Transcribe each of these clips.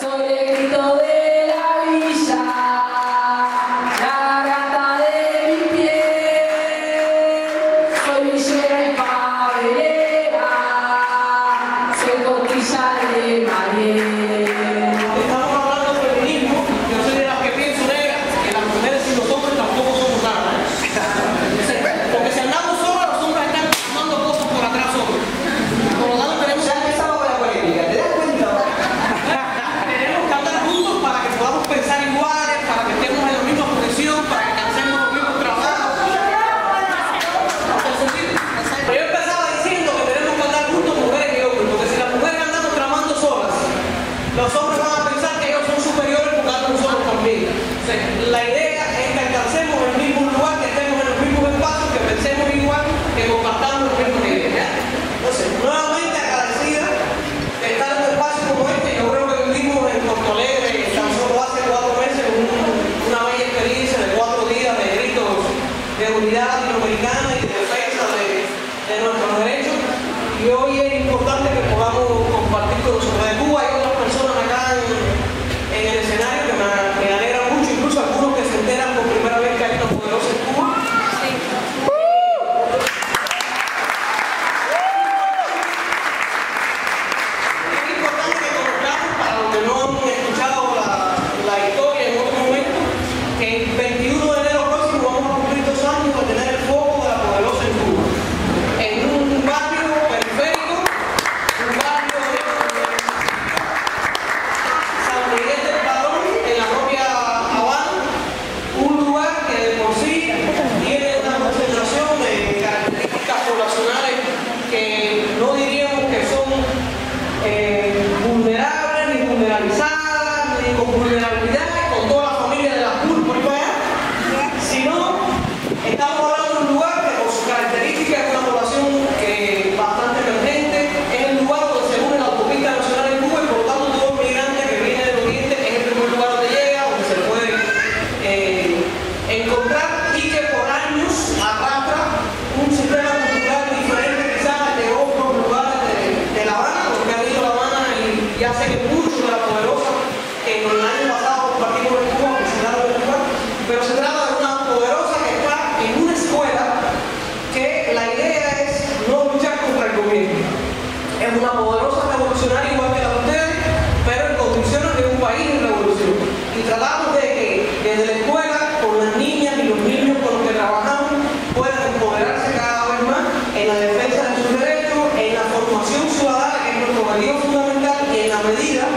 en la defensa de sus derechos, en la formación ciudadana, que es nuestro objetivo fundamental, y en la medida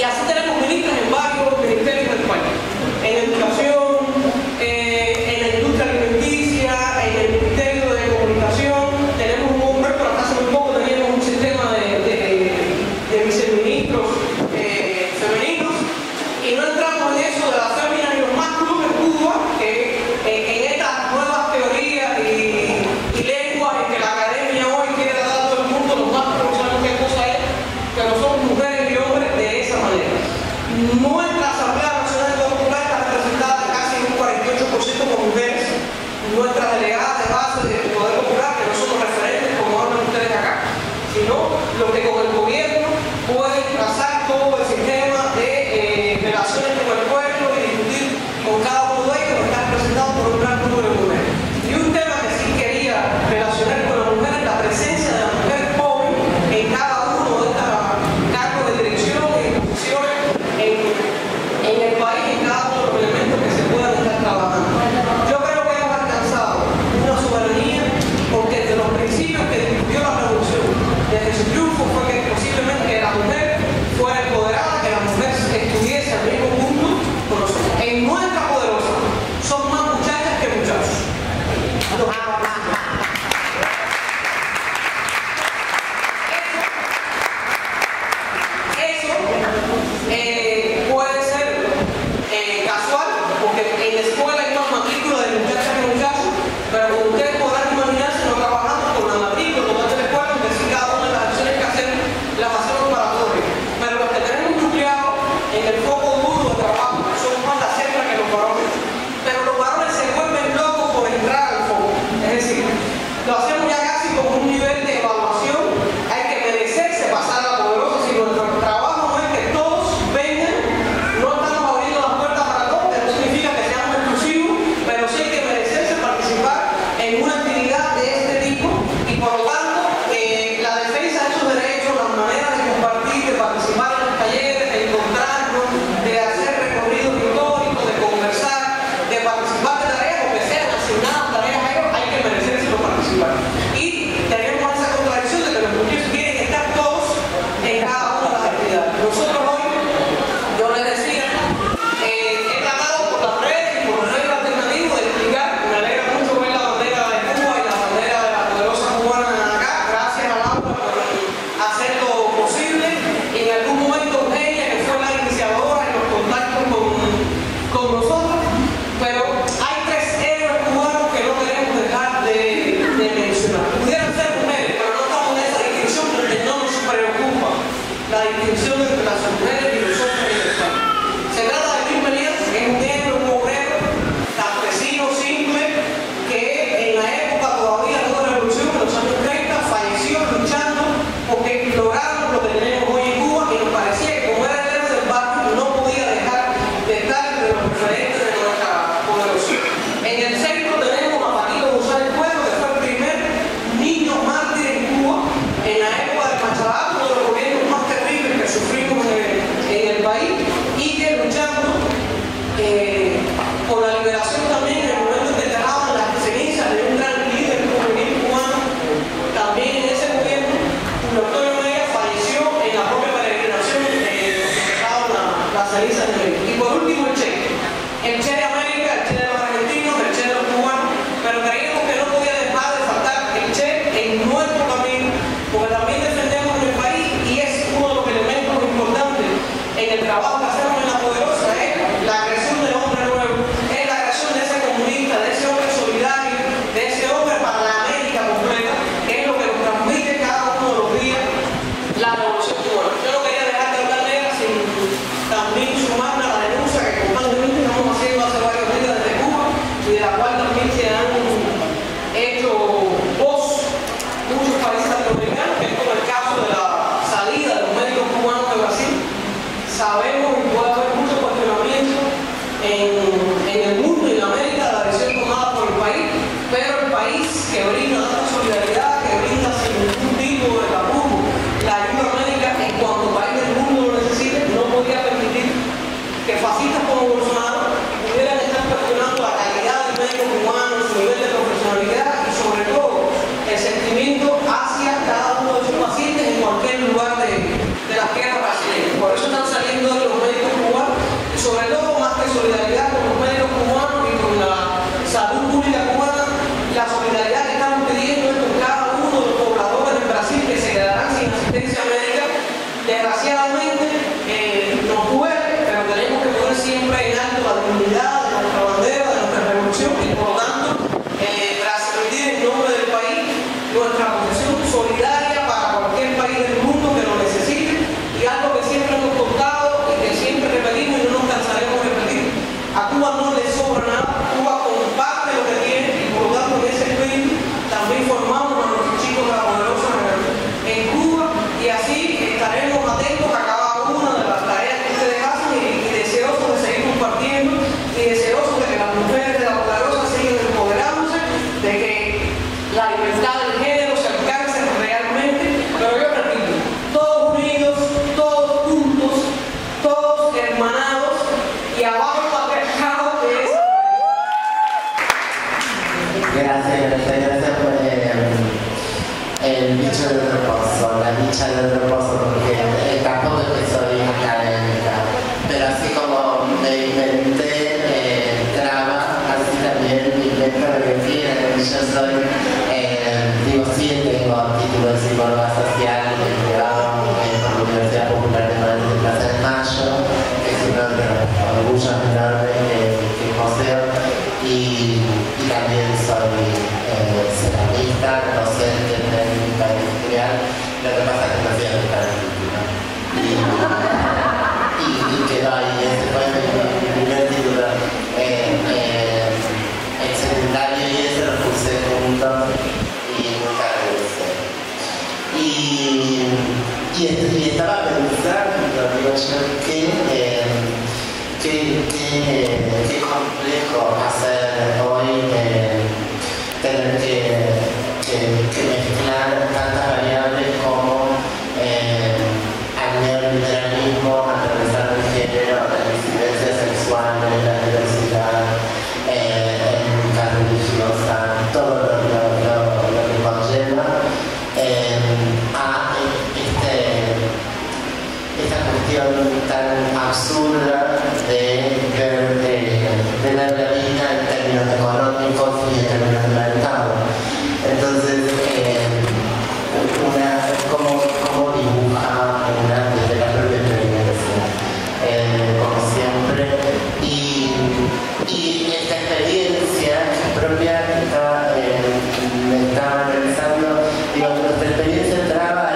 así tenemos ministros en varios ministerios del país, en educación, en la industria alimenticia, en el Ministerio de Comunicación. Tenemos un hombre, pero hasta hace muy poco teníamos un sistema de viceministros femeninos, y no entramos en eso de la fémina y los másculos en Cuba, que en estas nuevas teorías y lenguas en que la academia hoy quiere dar a todo el mundo los másculos, no sabemos qué cosa es, pero somos mujeres y hombres de esa manera. Nuestra Asamblea Nacional Popular está representada casi un 48% por mujeres. Nuestras delegadas de base del Poder Popular, que no son los referentes como hablan ustedes acá, sino los que con el gobierno pueden trazar todo el sistema de relaciones con el pueblo y discutir con cada uno de ellos, que está representado por un gran número de mujeres. Y un tema que sí quería relacionar con la mujer es la presencia de la mujer joven en cada uno de estos cargos de dirección y posiciones en el país, en cada uno de los elementos que se puedan estar trabajando. Yo creo que hemos alcanzado una soberanía porque desde los principios que discutió la revolución, desde su triunfo, fue que posiblemente que la mujer fuera empoderada, que la mujer estuviese al mismo punto con nosotros. En nuestra poderosa son más muchachas que muchachos. Eso puede ser casual, porque en la escuela hay más matrícula de muchachas que muchachos, pero como ustedes podrán imaginarse, no trabajamos con la matrícula total de la escuela, porque si cada una de las acciones que hacemos las hacemos para todos. Pero los que tenemos nucleados en el foco duro de trabajo son más las hembras que los varones. Pero los varones se vuelven locos por entrar al foco. Es decir, lo hacemos ya casi como un nivel de evaluación. Hay que merecerse pasar a la poderosa. Si nuestro trabajo no es que todos vengan, no estamos abriendo las puertas para todos, que no significa que seamos exclusivos, pero sí hay que merecerse participar en una actividad de este tipo, y por lo tanto la defensa de esos derechos, las maneras de compartir, de participar en los talleres, de encontrarnos, de hacer recorridos históricos, de conversar, de participar de tareas, porque sean asignadas tareas a ellos, hay que merecerse por participar. Y tenemos esa contradicción de que los muchachos quieren estar todos en cada una de las actividades. Nosotros hoy, yo les decía, he tratado por las redes y por los medios alternativos de explicar. Me alegra mucho ver la bandera de Cuba y la bandera de la poderosa cubana acá. Gracias a Laura por hacerlo posible. Y en algún momento ella, que fue la iniciadora en los contactos con nosotros. Pero hay tres héroes cubanos que no queremos dejar de mencionar. Pudieran ser mujeres, pero no estamos en esa distinción porque no nos preocupa la distinción entre las mujeres y los hombres en el Estado. Se trata de Luis Melián, que es un héroe, un obrero, campesino simple, que en la época todavía de la revolución, en los años 30, falleció luchando porque logramos lo que tenemos hoy en Cuba, y nos parecía que como era el héroe del barrio, no podía dejar de estar entre los referentes de nuestra poderosa. En el centro tenemos a Paquito González Cuero, que fue el primer niño mártir en Cuba en la época del Machabá, uno de los gobiernos más terribles que sufrimos en el país, y que luchando por la liberación también en el momento que dejaban las cenizas de un gran líder juvenil cubano. También en ese gobierno, Julio Antonio Mella falleció en la propia peregrinación que dejaban las cenizas de él. Y por último el Che de América, el Che de los argentinos, el Che de los cubanos, pero creíamos que no podía dejar de faltar el Che en nuestro camino, porque también defendemos el país y es uno de los elementos importantes en el trabajo que hacemos en la poderosa, es la agresión del hombre nuevo, es la agresión de ese comunista, de ese hombre solidario, de ese hombre para la América completa, que es lo que nos transmite cada uno de los días la revolución cubana. Yo no quería dejar de hablar de ella sin también sumarme a la denuncia que constantemente estamos haciendo hace varios días desde Cuba, y de la cual también se han hecho voz muchos países latinoamericanos, que es como el caso de la salida de los médicos cubanos de Brasil. Sabemos y puede haber muchos cuestionamientos en el mundo y en América de la decisión tomada por el país, pero el país que brinda tanta solidaridad, que brinda sin ningún tipo de tabú la ayuda médica en cuanto país del mundo lo necesite, no podía permitir que fascistas como Bolsonaro pudieran estar cuestionando la calidad del médico cubano, su nivel de profesionalidad y sobre todo el sentimiento hacia cada uno de sus pacientes en cualquier lugar de las tierras brasileñas. Por eso están saliendo cultura de ver la vida en términos económicos y en términos de mercado. Entonces, cómo dibuja una desde la propia experiencia, como siempre. Y esta experiencia propia que me estaba realizando, digo, nuestra experiencia entraba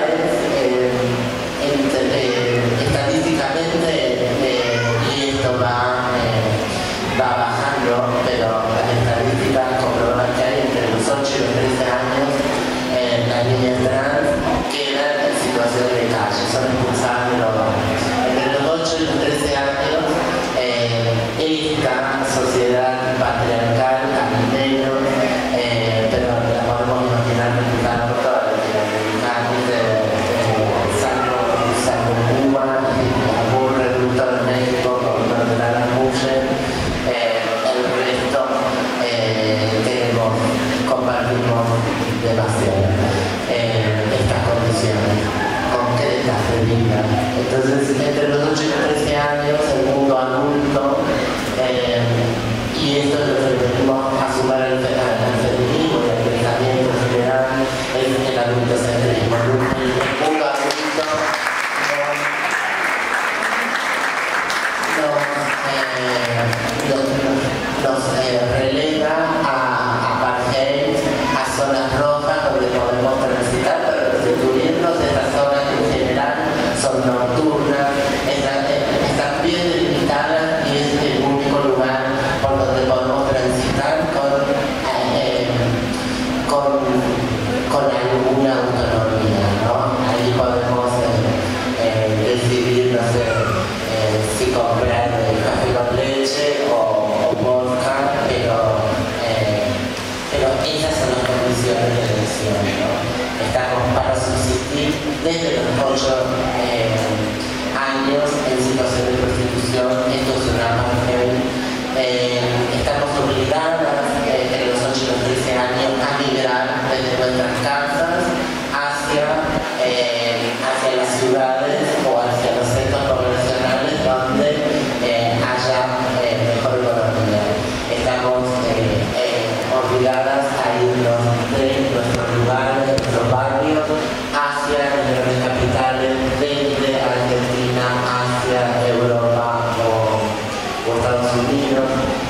estadísticamente, y esto va bajando, pero las estadísticas comprueban que hay entre los 8 y los 13 años las niñas trans quedan en situación de calle, son expulsadas de los barrios. Entre los 8 y los 13 años, esta sociedad patriarcal, al menos, pero la podemos imaginar replicada por toda Latinoamérica, salvo Cuba, algún reducto de México, como la mujer, el resto compartimos demasiado estas condiciones concretas de vida. Entonces, entre los 8 y los 13 años, el mundo adulto, y esto es lo que venimos a sumar al feminismo y al pensamiento en general, es el adultocentrismo. El mundo adulto nos relega a apartheid, a zonas rojas donde podemos transitar, pero constituirnos estas zonas que en general son nocturnas, están bien delimitadas y es el único lugar por donde podemos transitar con alguna autonomía, ¿no? Ahí podemos decidir, no sé, si comprar café con leche o vodka, pero esas son las condiciones de elección, ¿no? Estamos para subsistir desde los 8 años en situación de prostitución. Esto es una apartheid. Estamos obligadas entre los 8 y los 13 años a migrar desde nuestras casas hacia las ciudades o hacia los centros poblacionales donde haya mejor economía. Estamos obligadas a irnos de nuestros lugares, de nuestros barrios, hacia las grandes capitales, desde Argentina hacia Europa o Estados Unidos.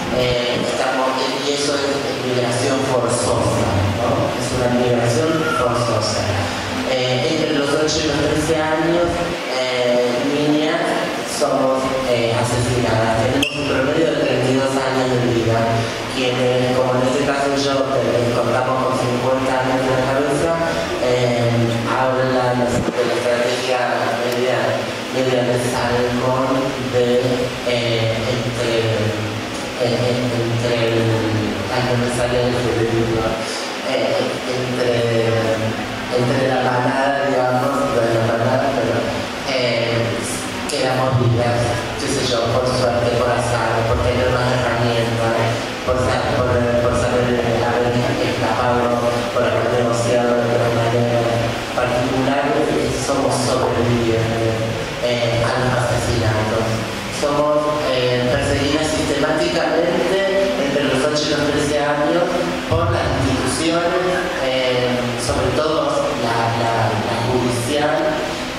Y eso es migración forzosa, ¿no? Es una migración forzosa. Entre los 8 y los 13 años, niñas somos asesinadas. Tenemos un promedio de 32 años de vida. Quienes, como en este caso yo, contamos con 50 años en la cabeza, hablan de la estrategia media de salmón entre la manada, digamos, pero quedamos vivas, qué sé yo, por suerte, por azar, por tener más herramientas, por saber haber escapado, por haber negociado de una manera particular. Somos sobrevivientes a los asesinatos. Somos perseguidas sistemáticamente entre los 8 y los 13 años por las instituciones, sobre todo la judicial,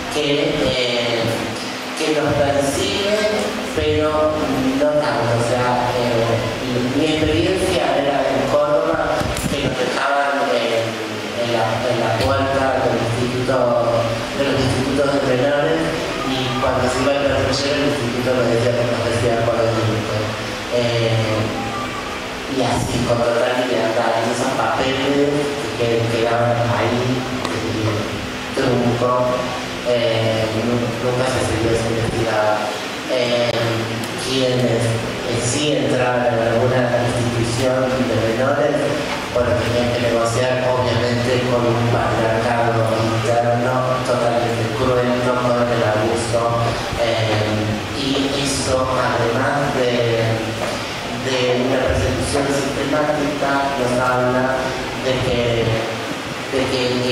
que nos persigue, pero no tanto. O sea, mi experiencia era en Córdoba, que nos dejaban en la puerta de los institutos de menores, y cuando se iba a construir el instituto nos decía por el límite. Y así, con total libertad, y esos papeles que quedaban ahí, trunco, nunca se siguió, se investigaba. Quienes sí entraban en alguna institución de menores, bueno, tenían que negociar obviamente con un patriarcado interno totalmente cruento con el abuso, y eso, además de una persecución sistemática, nos habla de que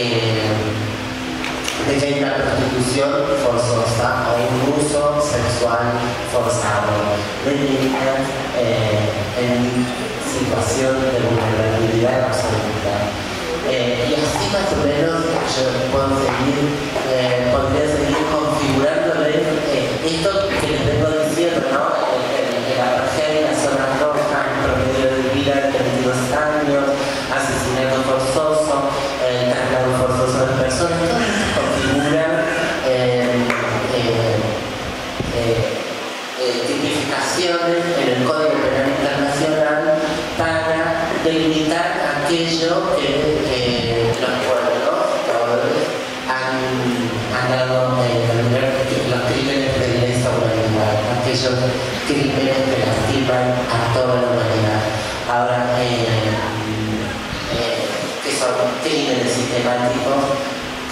hay una prostitución forzosa o un uso sexual sexual forzado de niñas en situación de vulnerabilidad absoluta. Y así más o menos yo podría seguir configurándoles esto que les vengo diciendo, ¿no? El apartheid, la zona roja, el promedio de vida de 22 años, asesinato forzoso, traslado forzoso de personas, todo esto configuran tipificaciones en el Código Penal Internacional para delimitar aquello que los pueblos han dado los crímenes de lesa humanidad, aquellos crímenes que lastiman a toda la humanidad. Ahora, que son crímenes sistemáticos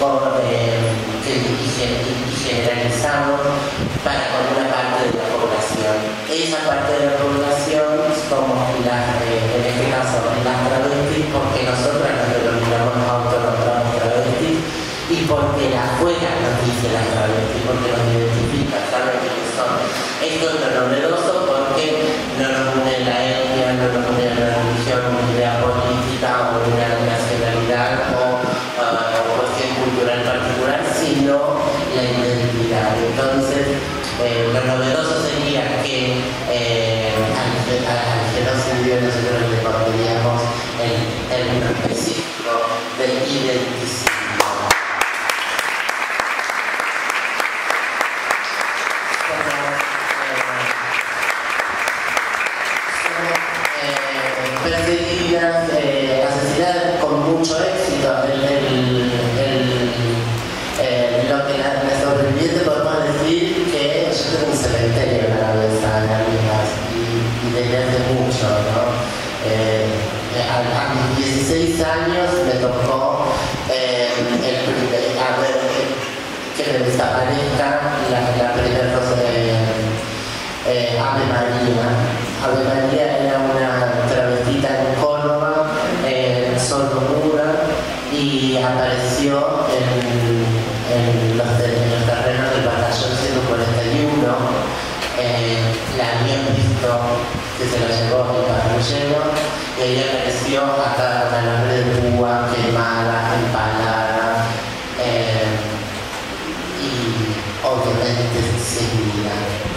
y generalizados para con una parte de la población. Esa parte de la población somos en este caso las travestis, porque nosotras nos denominamos autonombramos travestis y porque la afuera nos dice las travestis, porque nos identifica, saben quiénes son. Esto es lo novedoso porque no nos une la etnia, no nos une la religión, una idea política o una nacionalidad o cuestión cultural particular, sino la identidad. Entonces, lo novedoso sería que al genocidio nosotros le pondríamos el término específico de identicidad. Perseguidas, asesinadas con mucho éxito. Lo que la sobreviviente podemos decir que yo tengo un cementerio en la cabeza de amigas y desde hace mucho, ¿no? A mis 16 años me tocó que me desaparezca la primera cosa de Ave María. Ave María era una travestita en Córdoba, sordomuda, y apareció en los terrenos del batallón 141. La habían visto que se la llevó el patrullero y ahí apareció hasta un alambre de púa, quemada, empalada y obviamente sin vida.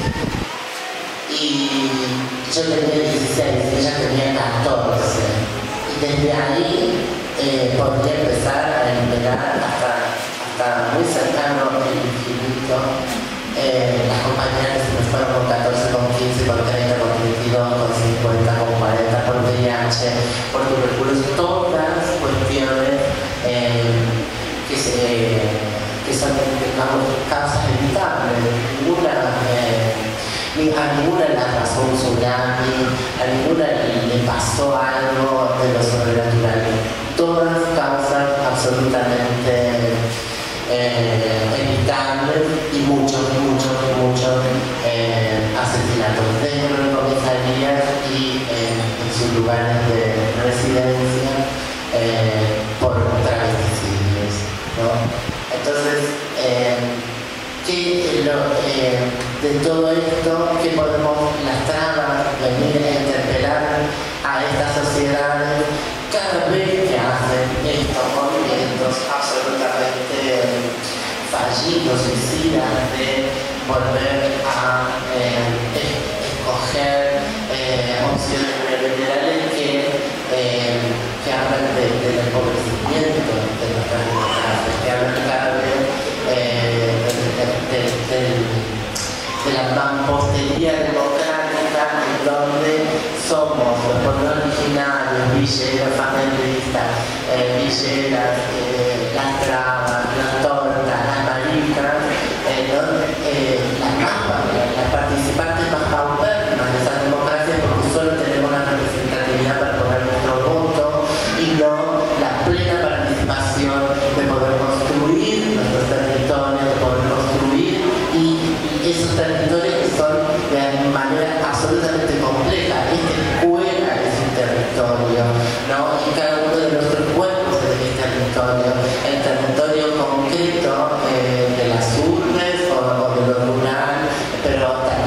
Y yo tenía 16 y ella tenía 14. Y desde ahí podría empezar a enumerar hasta muy cercano el infinito. Las compañeras se me fueron con 14, con 15, con 30, con 32, con 50, con 40, por VIH, por tuberculosis, todas cuestiones que son, digamos, causas evitables. A ninguna le pasó un tsunami, a ninguna le pasó algo de lo sobrenatural. Todas causas absolutamente evitables y muchos asesinatos dentro de comisarías y en sus lugares de residencia por travesticidios, ¿no? Entonces, de todo esto, ¿qué podemos las trabas venir a interpelar a estas sociedades cada vez que hacen estos movimientos absolutamente fallidos, suicidas, de volver a escoger opciones neoliberales que hablan del empobrecimiento de nuestras democracias, que hablan cada vez de la mampostería democrática, en donde somos los pueblos originarios, villeros, familistas, villeras, las trabas, las tortas, las maricas, las participantes más paupernas de esas democracias, porque solo tenemos la representatividad para poner nuestro voto y no la plena participación de poder construir nuestros territorios, de poder construir y esos territorios que son de manera absolutamente compleja. Esta escuela es un territorio, ¿no? Y cada uno de nuestros cuerpos es el territorio concreto de las urbes o de lo rural, pero también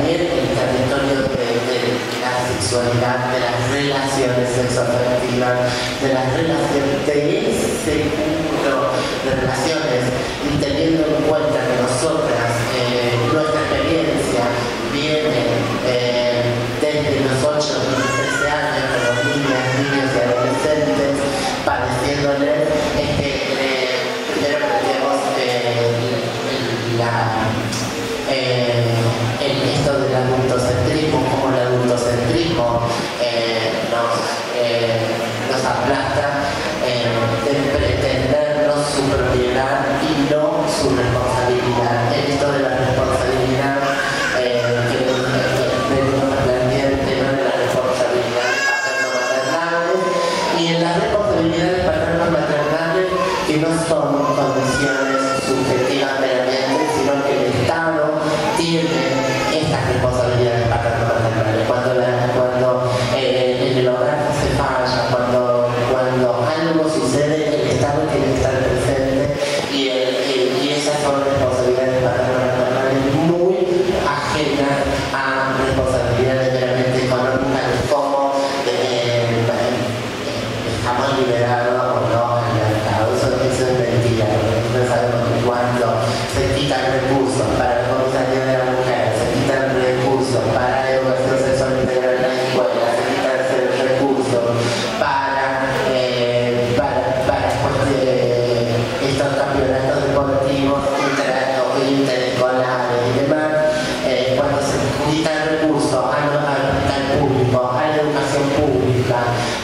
sexualidad, de las relaciones sexoafectivas, de las relaciones, de ese cúmulo de relaciones, y teniendo en cuenta que nosotras, nuestra experiencia viene desde los 8 o 13 años, con los niños y adolescentes, padeciéndoles, primero tenemos esto del adultocentrismo, como el adultocentrismo nos aplasta de pretendernos su propiedad y no su responsabilidad. En esto de la responsabilidad que venimos a plantear el tema de la responsabilidad paterno-maternales y en las responsabilidades paterno-maternales que no son condiciones subjetivas meramente, sino que el Estado tiene estas responsabilidades paterno-maternales. Cuando en el hogar se falla, cuando algo sucede, el Estado tiene que estar presente y esas son responsabilidades paterno-maternales muy ajenas a responsabilidades meramente económicas, como estamos liberados o no al mercado. Eso es mentira, porque nosotros sabemos que cuando se quitan recursos para la comisaría de la mujer, se quitan recursos para la educación sexual integral en la escuela, se quitan recursos para estos campeonatos deportivos interescolares y demás, cuando se quitan recursos al público, a la educación pública,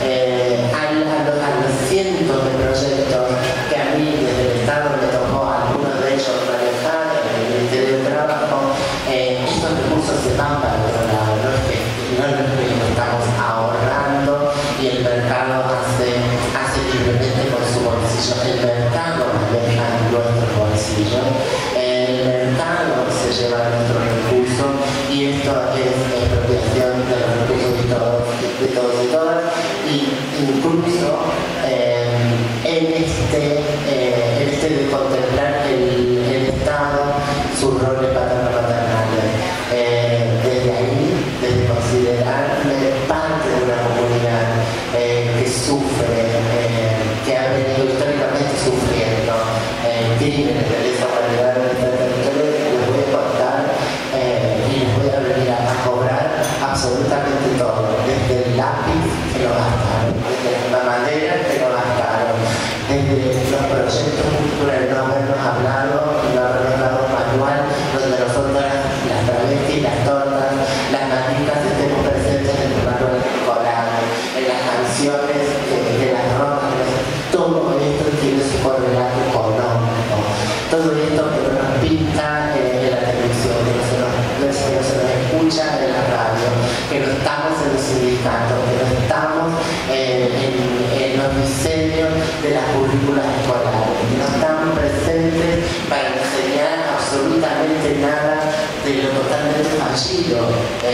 a los cientos de proyectos que a mí desde el Estado me tocó algunos de ellos manejar en el Ministerio de Trabajo, estos recursos se van para otro lado, no es que lo estamos ahorrando y el mercado hace libremente con su bolsillo. El mercado maneja nuestros bolsillos, el mercado se lleva nuestros recursos y esto es expropiación de los recursos de todos y todas, y incluso en este de contemplar el Estado, sus roles paterno-maternales. Desde ahí, desde considerarme parte de una comunidad que sufre, que ha venido históricamente sufriendo crímenes de lesa humanidad en este territorio, les voy a contar y les voy a venir a cobrar absolutamente todo, desde el lápiz que lo gastaron, desde la madera que lo gastaron, desde los proyectos culturales, no habernos hablado, no habernos dado manual donde nosotros las travestis, las tortas, las maricas estemos presentes en el manual escolar, en las canciones de las rondas, todo esto tiene su correlato económico, todo esto que no nos pinta en la televisión, que no se nos escucha en la radio, que no estamos en los sindicatos, que no estamos en los diseños de las currículas escolares, que no estamos presentes para enseñar absolutamente nada de lo totalmente fallido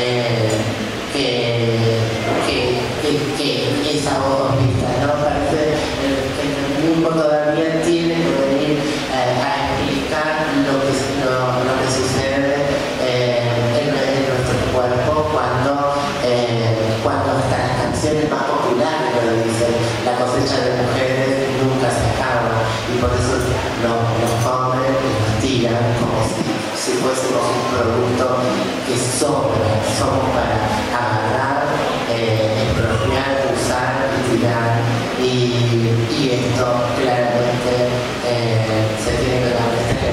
que esa obra, ¿no? Parece que el mundo todavía tiene que venir a explicar lo que sucede en nuestro cuerpo cuando hasta las canciones más populares lo dicen, la cosecha de mujeres nunca se acaba, y por eso nos comen y nos tiran como si fuésemos un producto que somos para agarrar, expropiar, usar y tirar, y esto claramente se tiene que dar esa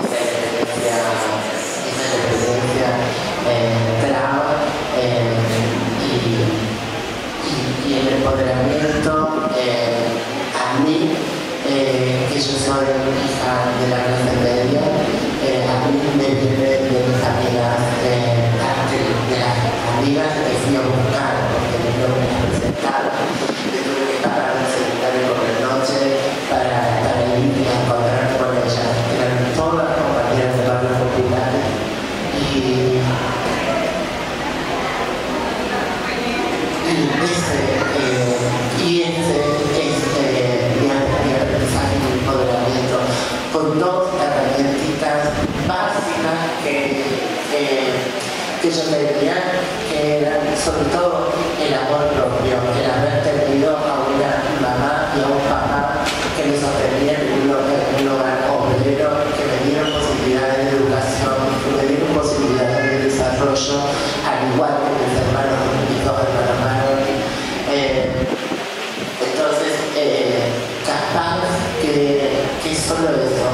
experiencia traba, y el empoderamiento a mí, que yo soy hija de la clase media, a mí me viene de mis amigas, de las amigas que fui a buscar porque no me las presentaron, que tuve que pagar un seminario por la noche para ir a encontrar con ellas. Eran todas compañeras de barrios populares y ese es mi aprendizaje y mi empoderamiento, con dos herramientitas básicas que yo te diría que eran sobre todo al igual que mis hermanos únicos, hermanos. Entonces, capaz que solo eso,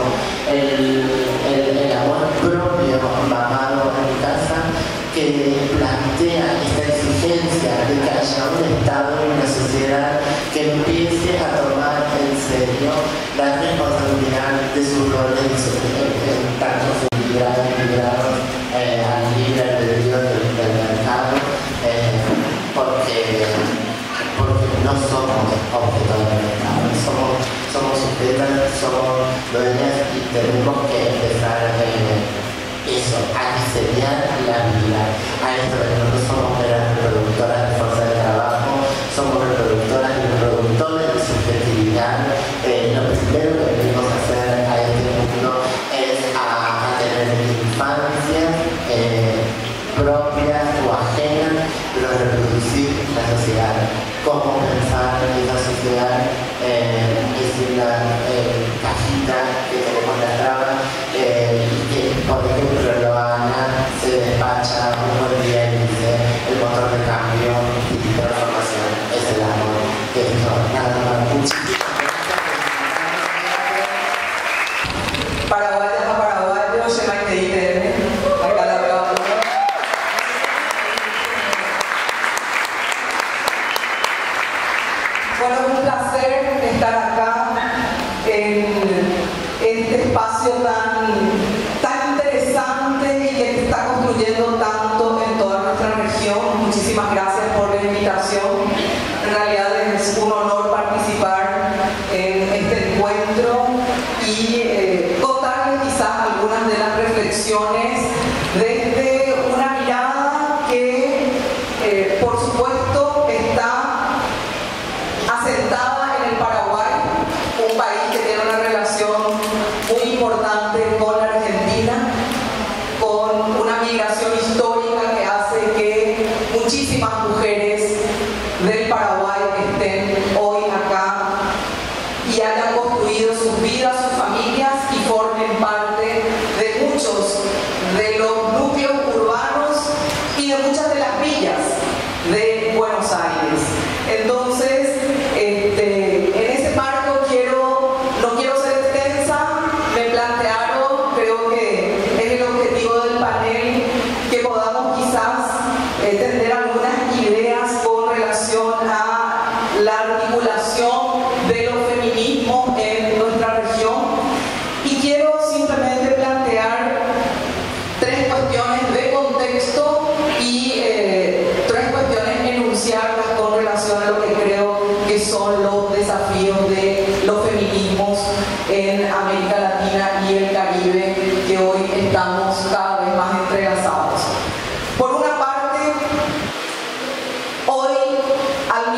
el amor propio mamado en mi casa, que plantea esta exigencia de que haya un Estado y una sociedad que empiece a tomar en serio la responsabilidad de sus roles en tanto librados al libre albedrío del mercado, porque no somos objeto del mercado, somos sujetas, somos dueñas y tenemos que empezar eso, a diseñar la vida. A esto nosotros somos meras reproductoras de fuerza de trabajo, somos reproductoras y reproductores de subjetividad. Lo primero que venimos a hacer a este mundo es a tener infancias propias o ajenas, pero reproducir la sociedad. Cómo pensar en esa sociedad es una cajita que tenemos en la traba y que, por ejemplo, Loana se despacha un buen día y dice el motor de cambio y de transformación es el amor. Esto, nada más. Muchísimas gracias. Paraguayas a paraguayos, se me ha querido. Acá la veo. Bueno, es un placer estar acá en este espacio tan interesante y que se está construyendo tanto en toda nuestra región. Muchísimas gracias por la invitación. En realidad es un honor participar en este encuentro y contarles quizás algunas de las reflexiones desde una mirada que, por supuesto, está asentada en el Paraguay, un país que tiene una relación muy importante con la Argentina, con una migración histórica que hace que muchísimas mujeres del Paraguay estén hoy acá y hayan construido sus vidas, sus familias y formen parte de muchos de los núcleos urbanos y de muchas de las villas de Buenos Aires. Entonces, en ese marco no quiero ser extensa, me plantearon, creo que es el objetivo del panel, que podamos quizás tener algunas ideas con relación a la articulación de los feminismos en nuestra región, y quiero simplemente plantear tres cuestiones de contexto y tres cuestiones enunciarlas con relación a lo que creo que son los desafíos de los feminismos en América Latina y el Caribe, que hoy estamos cada vez más entrelazados. Por una parte, hoy al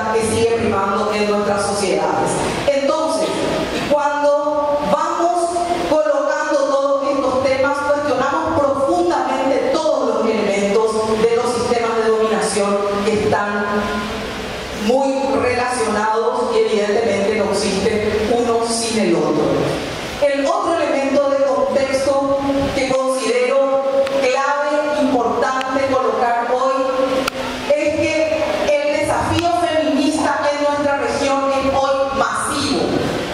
machista que sigue primando en nuestras sociedades. Entonces, cuando vamos colocando todos estos temas, cuestionamos profundamente todos los elementos de los sistemas de dominación que están muy relacionados y evidentemente no existe uno sin el otro. El otro elemento de contexto que considero clave, importante colocar hoy, es que el desafío feminista en nuestra región es hoy masivo.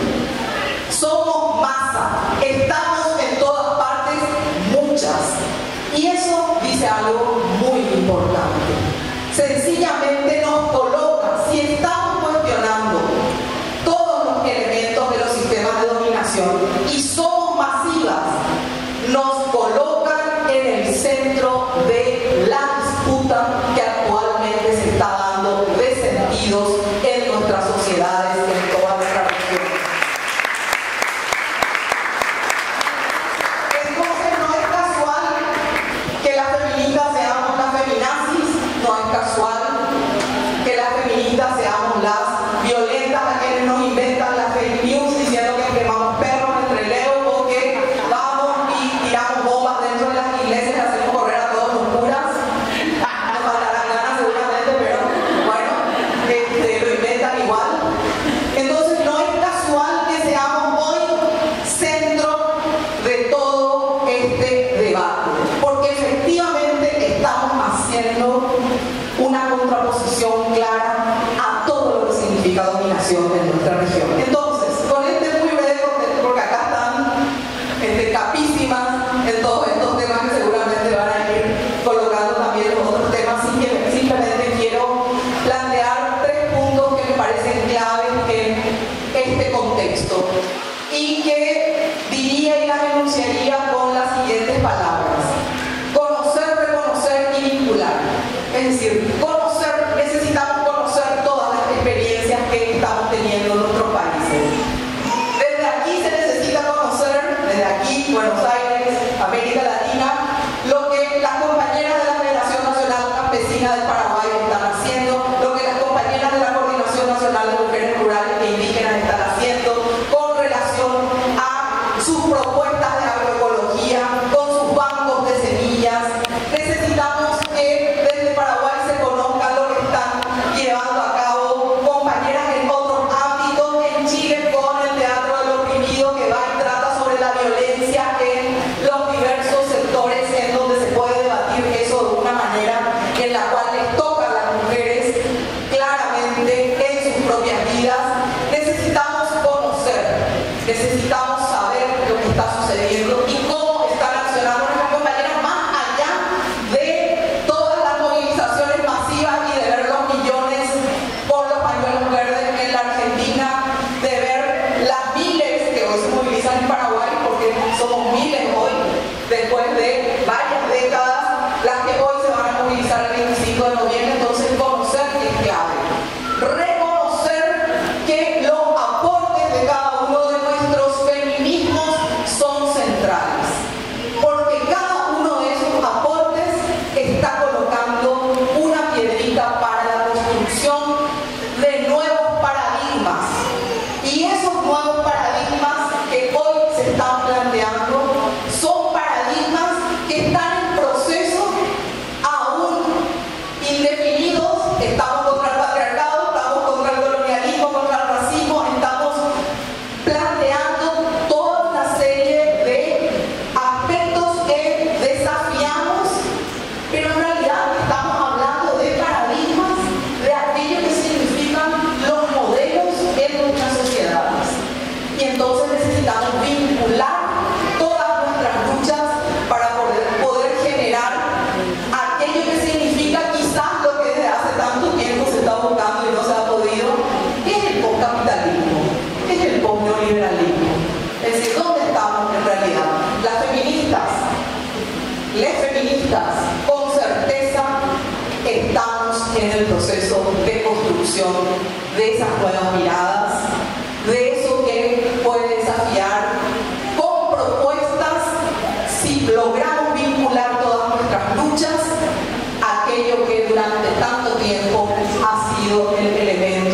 Somos masa, estamos en todas partes, muchas. Y eso dice algo muy importante. Sencillamente nos coloca, si estamos cuestionando todos los elementos de los sistemas de dominación y somos masivas, nos colocan en el centro de la disputa que actualmente se está dando de sentidos en nuestras sociedades, en toda nuestra región. Entonces no es casual que las feministas seamos las feminazis, no es casual que las feministas seamos las violentas, a quienes nos inventan las fake news diciendo que quemamos perros entre Leo, o que vamos y tiramos bombas dentro de las iglesias y hacemos correr a todos los curas. Nos faltarán ganas seguramente, pero bueno, lo inventan igual. Entonces no es casual que seamos hoy centro de todo este debate, porque efectivamente estamos haciendo una contraposición clara a todo lo que significa dominación en nuestra región. Entonces, con este muy breve contexto, porque acá están capísimas en todos estos temas que seguramente van a ir colocando también los otros temas, simplemente quiero plantear 3 puntos que me parecen claves en este contexto y que diría y las enunciaría con las siguientes palabras: conocer, reconocer y vincular. Es decir, necesitamos conocer todas las experiencias que estamos teniendo en nuestros países. Desde aquí se necesita conocer, desde aquí, Buenos Aires, América Latina, lo que las compañeras de la Federación Nacional Campesina del Paraguay están haciendo, lo que las compañeras de la Coordinación Nacional de Mujeres Rurales e Indígenas están haciendo con relación a sus propuestas de agroecología, con sus bancos de semillas. Necesitamos que desde Paraguay se conozca lo que están llevando a cabo compañeras en otros ámbitos, en Chile con el Teatro del Oprimido, que va y trata sobre la violencia en los diversos sectores en donde se puede debatir eso de una manera en la cual les toca a las mujeres claramente en sus propias vidas. Necesitamos conocer, necesitamos saber lo que está sucediendo y cómo están accionando nuestras compañeras, más allá de todas las movilizaciones masivas y de ver los millones por los pañuelos verdes en la Argentina, de ver las miles que hoy se movilizan en Paraguay, porque somos miles hoy, después de varias décadas, las que hoy se van a movilizar el 25 de noviembre. Entonces conocer es clave. Reconocer que los aportes de cada uno de nuestros feminismos son centrales, porque cada uno de esos aportes está colocando una piedrita para la construcción de nuevos paradigmas. Y esos nuevos paradigmas que hoy se están planteando son paradigmas que están en proceso aún indefinidos. Estamos contra el patriarcado, estamos contra el colonialismo, contra el racismo, estamos planteando toda una serie de aspectos que desafiamos, pero en realidad estamos hablando de paradigmas, de aquello que significan los modelos en nuestras sociedades. Y entonces necesitamos vincular todas nuestras luchas para poder generar aquello que significa quizás lo que desde hace tanto tiempo se está buscando y no se ha podido, que es el postcapitalismo, que es el postneoliberalismo. Es decir, ¿dónde estamos en realidad? Las feministas, les feministas, con certeza estamos en el proceso de construcción de esas nuevas miradas, de eso que puede desafiar con propuestas, si logramos vincular todas nuestras luchas, aquello que durante tanto tiempo ha sido el elemento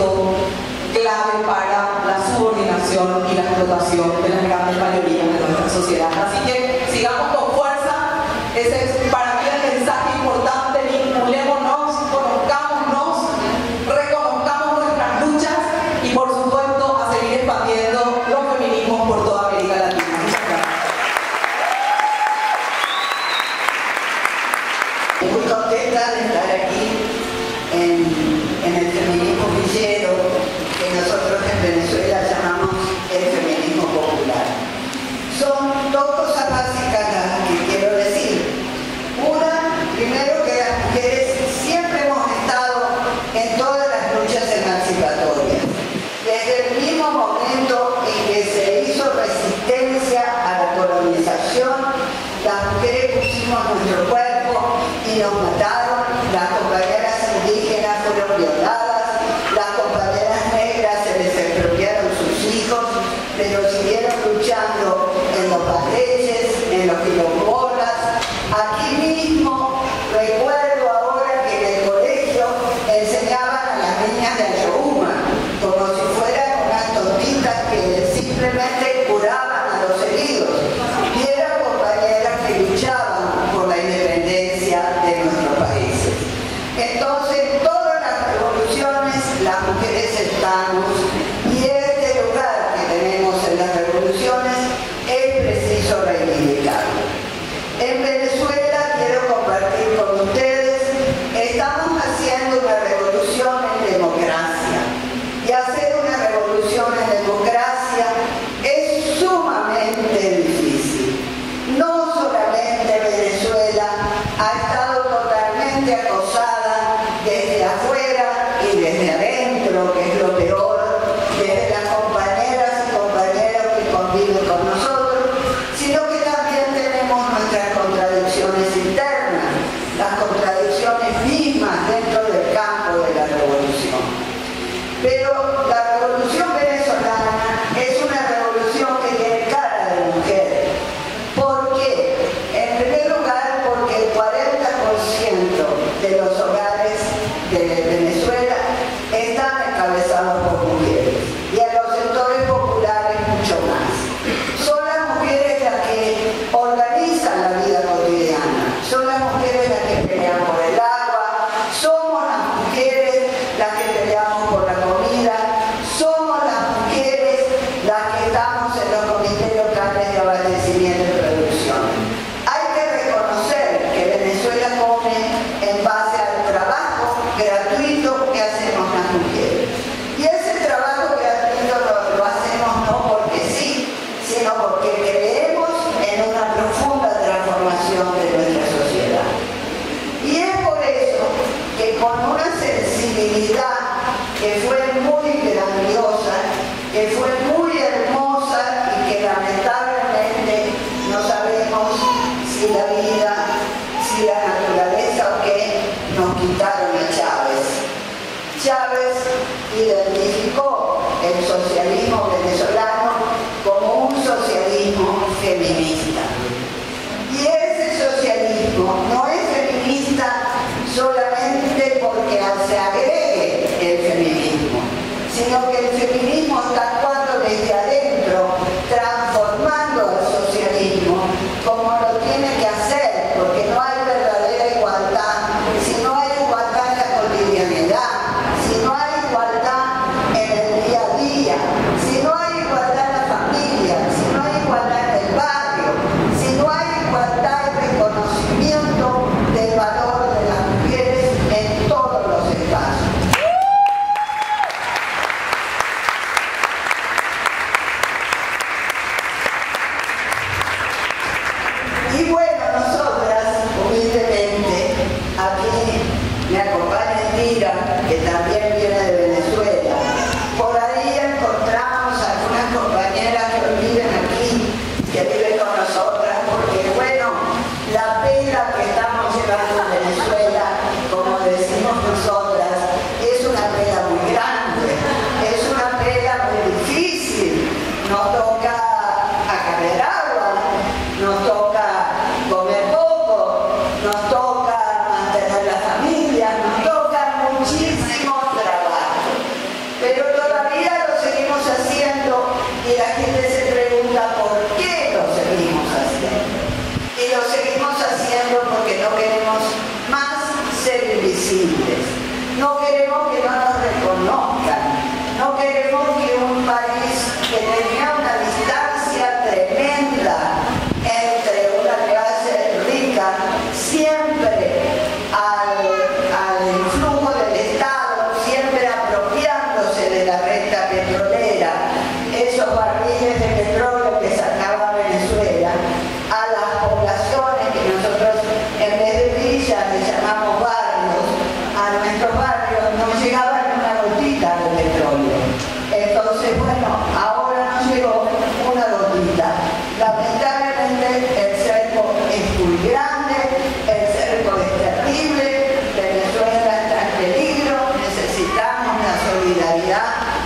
momento en que se hizo resistencia a la colonización, las mujeres pusimos nuestro cuerpo y nos mataron, las compañeras indígenas fueron violadas, las compañeras negras se les expropiaron sus hijos, pero siguieron luchando en los batalles, en los quilombolas. Aquí mismo recuerdo ahora que en el colegio enseñaban a las niñas de Ayohuma como si fueran unas tontitas que simplemente curaban a los heridos, y eran compañeras que luchaban por la independencia de nuestros países. Entonces, todas las revoluciones, las mujeres estamos, y este lugar que tenemos en las revoluciones es preciso reivindicarlo. En Venezuela, quiero compartir con ustedes, estamos haciendo una revolución en democracia, y hacer una revolución en democracia es sumamente difícil. No solamente Venezuela ha estado totalmente acosada desde afuera y desde adentro, que es lo peor, desde las compañeras y compañeros que conviven con nosotros, sino que también tenemos nuestras contradicciones internas, las contradicciones mismas dentro del campo de la revolución. Pero la revolución venezolana es una revolución que tiene cara de mujer. ¿Por qué? En primer lugar, porque el 40% de los hogares de Venezuela están encabezados por mujeres, y en los sectores populares mucho más. Son las mujeres las que organizan la vida cotidiana, son las mujeres las que pelean por el agua, somos las mujeres las que peleamos por la comida, somos las mujeres las que estamos en los comités locales de abastecimiento y producción. Hay que reconocer que Venezuela come en base al trabajo gratuito que hacemos las mujeres. Y ese trabajo gratuito lo hacemos no porque sí, sino porque creemos en una profunda transformación de nuestra sociedad. Y es por eso que con una sensibilidad que fue muy grandiosa, que fue muy hermosa y que lamentablemente no sabemos si la vida, si la naturaleza o qué, nos quitaron a Chávez. Chávez identificó el socialismo venezolano como un socialismo feminista. Y ese socialismo no es feminista solamente porque se agregue el feminismo, sino que el feminismo está actuando desde adentro, transformando al socialismo como lo tiene que hacer, porque no hay verdadera igualdad si no hay igualdad en la cotidianidad, si no hay igualdad en el día a día, si no hay igualdad en la familia, si no hay igualdad en el barrio, si no hay igualdad y reconocimiento del valor de las mujeres en todos los espacios. Y bueno, nosotras, humildemente, aquí me acompaña Elvira, que también viene de Venezuela. Por ahí encontramos algunas compañeras que viven aquí, que viven con nosotras, porque bueno, la pena que estamos llevando en Venezuela, como decimos nosotras, es una pena muy grande, es una pena muy difícil. Nos toca acarrear agua, nos toca comer poco, nos toca mantener la familia, nos toca muchísimo trabajo. Pero todavía lo seguimos haciendo y la gente se pregunta por qué lo seguimos haciendo. Y lo seguimos haciendo porque no queremos más ser invisibles, no queremos que no nos reconozcan, no queremos que un país que tenía una distancia tremenda entre una clase rica, siempre al influjo del Estado, siempre apropiándose de la renta petrolera, esos barriles de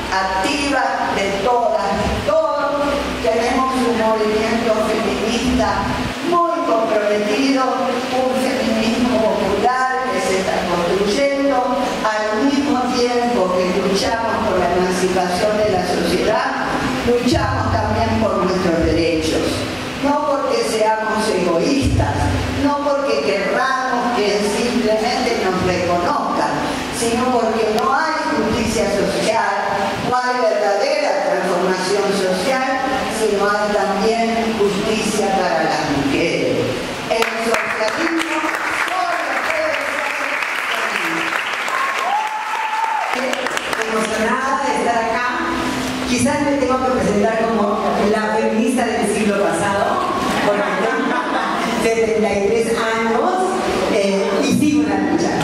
activas de todas y todos. Tenemos un movimiento feminista muy comprometido, un feminismo popular que se está construyendo al mismo tiempo que luchamos por la emancipación de la sociedad, luchamos también por nuestros derechos. No porque seamos egoístas, no porque querramos que simplemente nos reconozcan, sino porque no hay justicia social, no hay verdadera transformación social, sino hay también justicia para las mujeres. El socialismo solo puede ser emocionada de estar acá. Quizás me tengo que presentar como la feminista del siglo pasado, porque tengo 73 años y sigo en la lucha.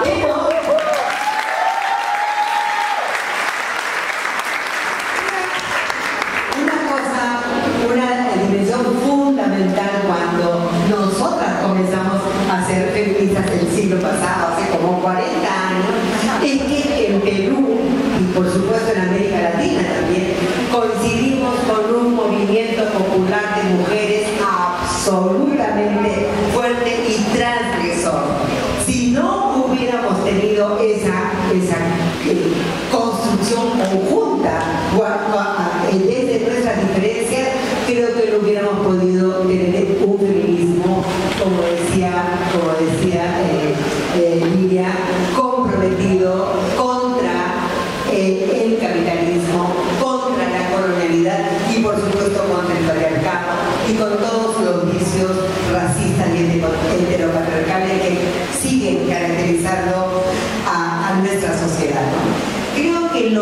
Una dimensión fundamental cuando nosotras comenzamos a ser feministas del siglo pasado, hace como 40 años, es que en Perú, y por supuesto en América Latina también, coincidimos con un movimiento popular de mujeres absolutamente fuerte y transgresor. Si no hubiéramos tenido esa construcción conjunta desde nuestras diferencias, creo que no hubiéramos podido tener un feminismo, como decía Lilia, comprometido contra el capitalismo, contra la colonialidad y por supuesto contra el patriarcado y con todos los vicios racistas y heteropatriarcales que siguen caracterizando a nuestra sociedad, ¿no? Creo que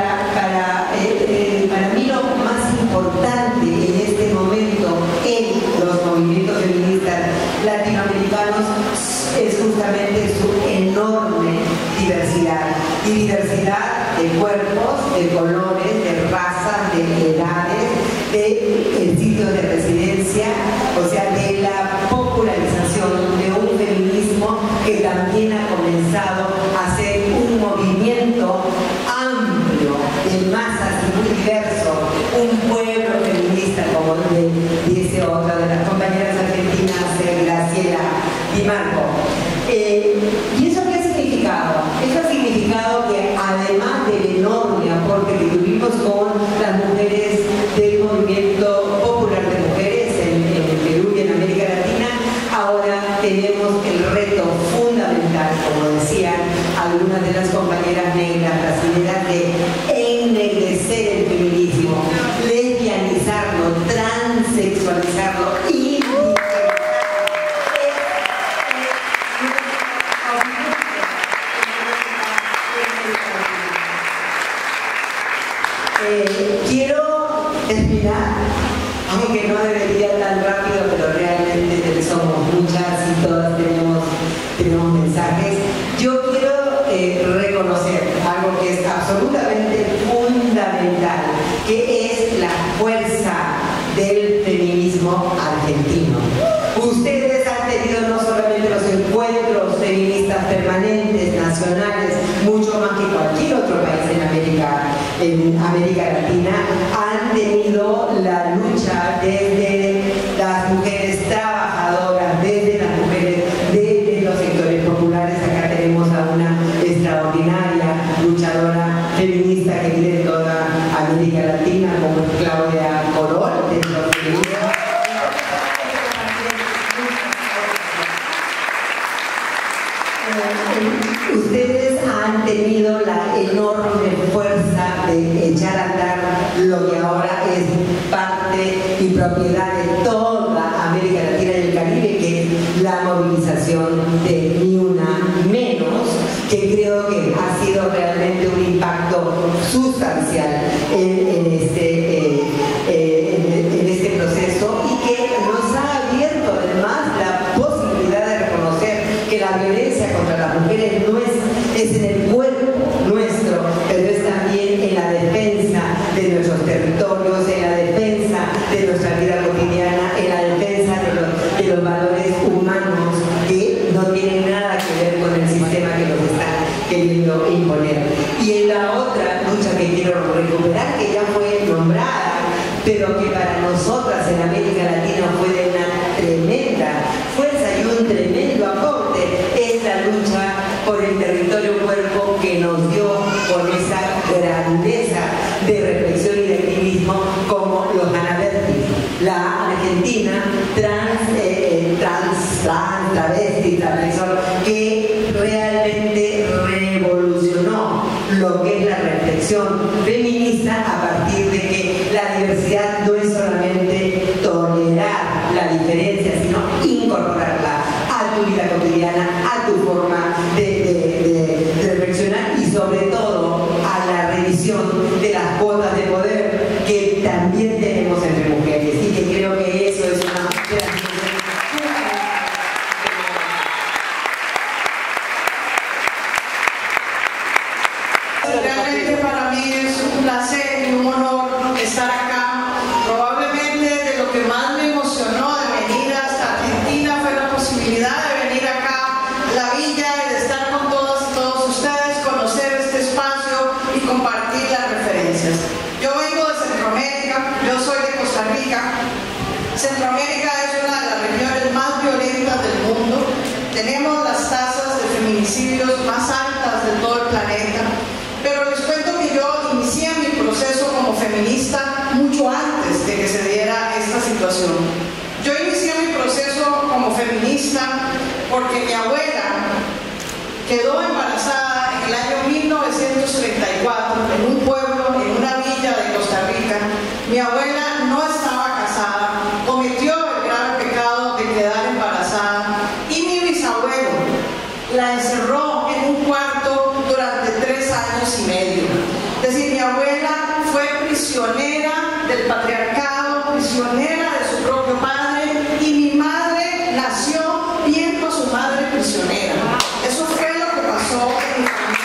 para mí lo más importante en este momento en los movimientos feministas latinoamericanos es justamente su enorme diversidad, y diversidad de cuerpos, de colores, de razas, de edades, de sitios de residencia, o sea, de la popularización de un feminismo que también ha comenzado a ser un movimiento amplio, de masas y muy diverso, un pueblo feminista, como dice otra de las compañeras argentinas, Graciela Di Marco. ¿Y eso qué ha significado? Eso ha significado que además del enorme aporte que tuvimos con las mujeres del movimiento popular de mujeres en Perú y en América Latina, ahora tenemos el reto fundamental, como decían algunas de las compañeras negras brasileñas, de ennegrecer el feminismo, lesbianizarlo, transexualizarlo y quiero terminar, aunque no debería tan rápido, pero realmente somos muchas y todas tenemos mensajes. Yo quiero reconocer algo que es absolutamente fundamental, que es la fuerza del feminismo argentino. Ustedes han tenido no solamente los encuentros feministas permanentes, nacionales, mucho más que cualquier otro país en América Latina, han tenido la lucha desde las mujeres trabajadoras, desde las mujeres, desde los sectores populares. Acá tenemos a una extraordinaria luchadora feminista que vive de toda América Latina, como Claudia Corol, de los feministas. Ustedes han tenido la enorme fuerza de echar a andar lo que ahora es parte y propiedad de toda América Latina y el Caribe, que es la movilización de Ni Una Menos, que creo que ha sido realmente un impacto sustancial en este proceso, y que nos ha abierto además la posibilidad de reconocer que la violencia contra las mujeres no es en el cuerpo nuestro, pero es también en la defensa de nuestros territorios, en la defensa de nuestra vida cotidiana, en la defensa de los valores humanos que no tienen nada que ver con el sistema que nos está queriendo imponer. Y en la otra lucha que quiero recuperar, que ya fue nombrada, pero que para nosotras en América Latina fue de una tremenda fuerza y un tremendo aporte, es la lucha por el territorio cuerpo que nos dio con esa grandeza de reflexión y de activismo como los Anabertis, la argentina travesti, transgresor, que realmente revolucionó lo que es la reflexión feminista a partir de que la diversidad no es solamente tolerar la diferencia, sino incorporarla a tu vida cotidiana, a tu forma de reflexionar y sobre todo a la revisión de las cuotas de poder que también tenemos entre mujeres, y que creo que eso es una realmente para mí es un placer y un honor estar acá. Probablemente de lo que más me emocionó de venir hasta Argentina fue la posibilidad de venir acá a la villa y de estar con todas y todos ustedes, conocer este espacio y compartir las referencias. Yo vengo de Centroamérica, yo soy de Costa Rica. Centroamérica es una de las regiones más violentas del mundo. Tenemos las tasas de feminicidios más altas de todo el planeta. Pero les cuento que yo inicié mi proceso como feminista mucho antes de que se diera esta situación. Yo inicié mi proceso como feminista porque mi abuela quedó embarazada en el año 1934 en un pueblo, en una villa de Costa Rica. Mi abuela no estaba casada, cometió el grave pecado de quedar embarazada y mi bisabuelo la encerró en un cuarto durante 3 años y medio. Es decir, mi abuela fue prisionera del patriarcado, prisionera de su propio padre, y mi madre nació viendo a su madre prisionera. Eso fue lo que pasó en mi familia.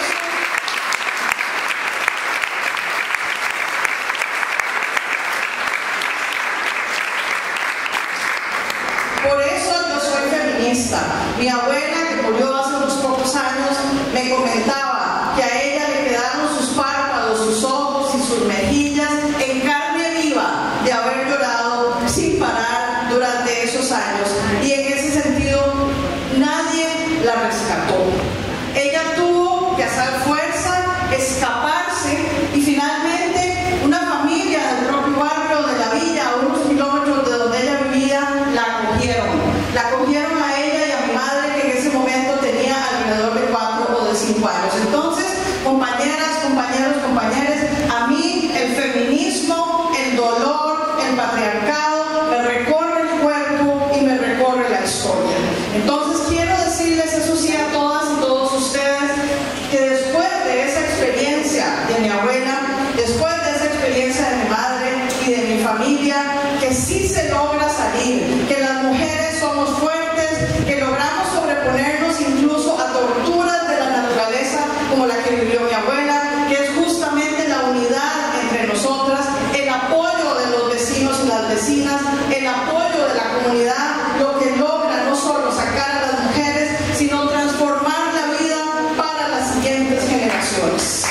Por eso yo soy feminista. Mi abuela, que murió hace unos pocos años, me comentaba que a ella le quedaron sus párpados, sus ojos y sus mejillas en carne viva de haber llorado sin parar durante esos años. Y en ese sentido, nadie la rescató. Ella tuvo que hacer fuerza, escaparse, y finalmente una familia del propio barrio de la villa, a unos kilómetros de donde ella vivía, la acogieron. La acogieron a ella y a mi madre, que en ese momento tenía alrededor de 4 o de 5 años. Entonces, compañeras, compañeros, compañeras, a mí el feminismo, el dolor, el patriarcado me recorre el cuerpo y me recorre la historia. Entonces quiero decirles eso sí a todas y todos ustedes, que después de esa experiencia de mi abuela, después de esa experiencia de mi madre y de mi familia, que sí se logra salir, que las mujeres somos fuertes, que logramos sobreponernos incluso a torturas de la naturaleza como la que vivió mi abuela, que es justamente la unidad entre nosotras, el apoyo de los vecinos y las vecinas, el apoyo de la comunidad, lo que logra no solo sacar a las mujeres, sino transformar la vida para las siguientes generaciones.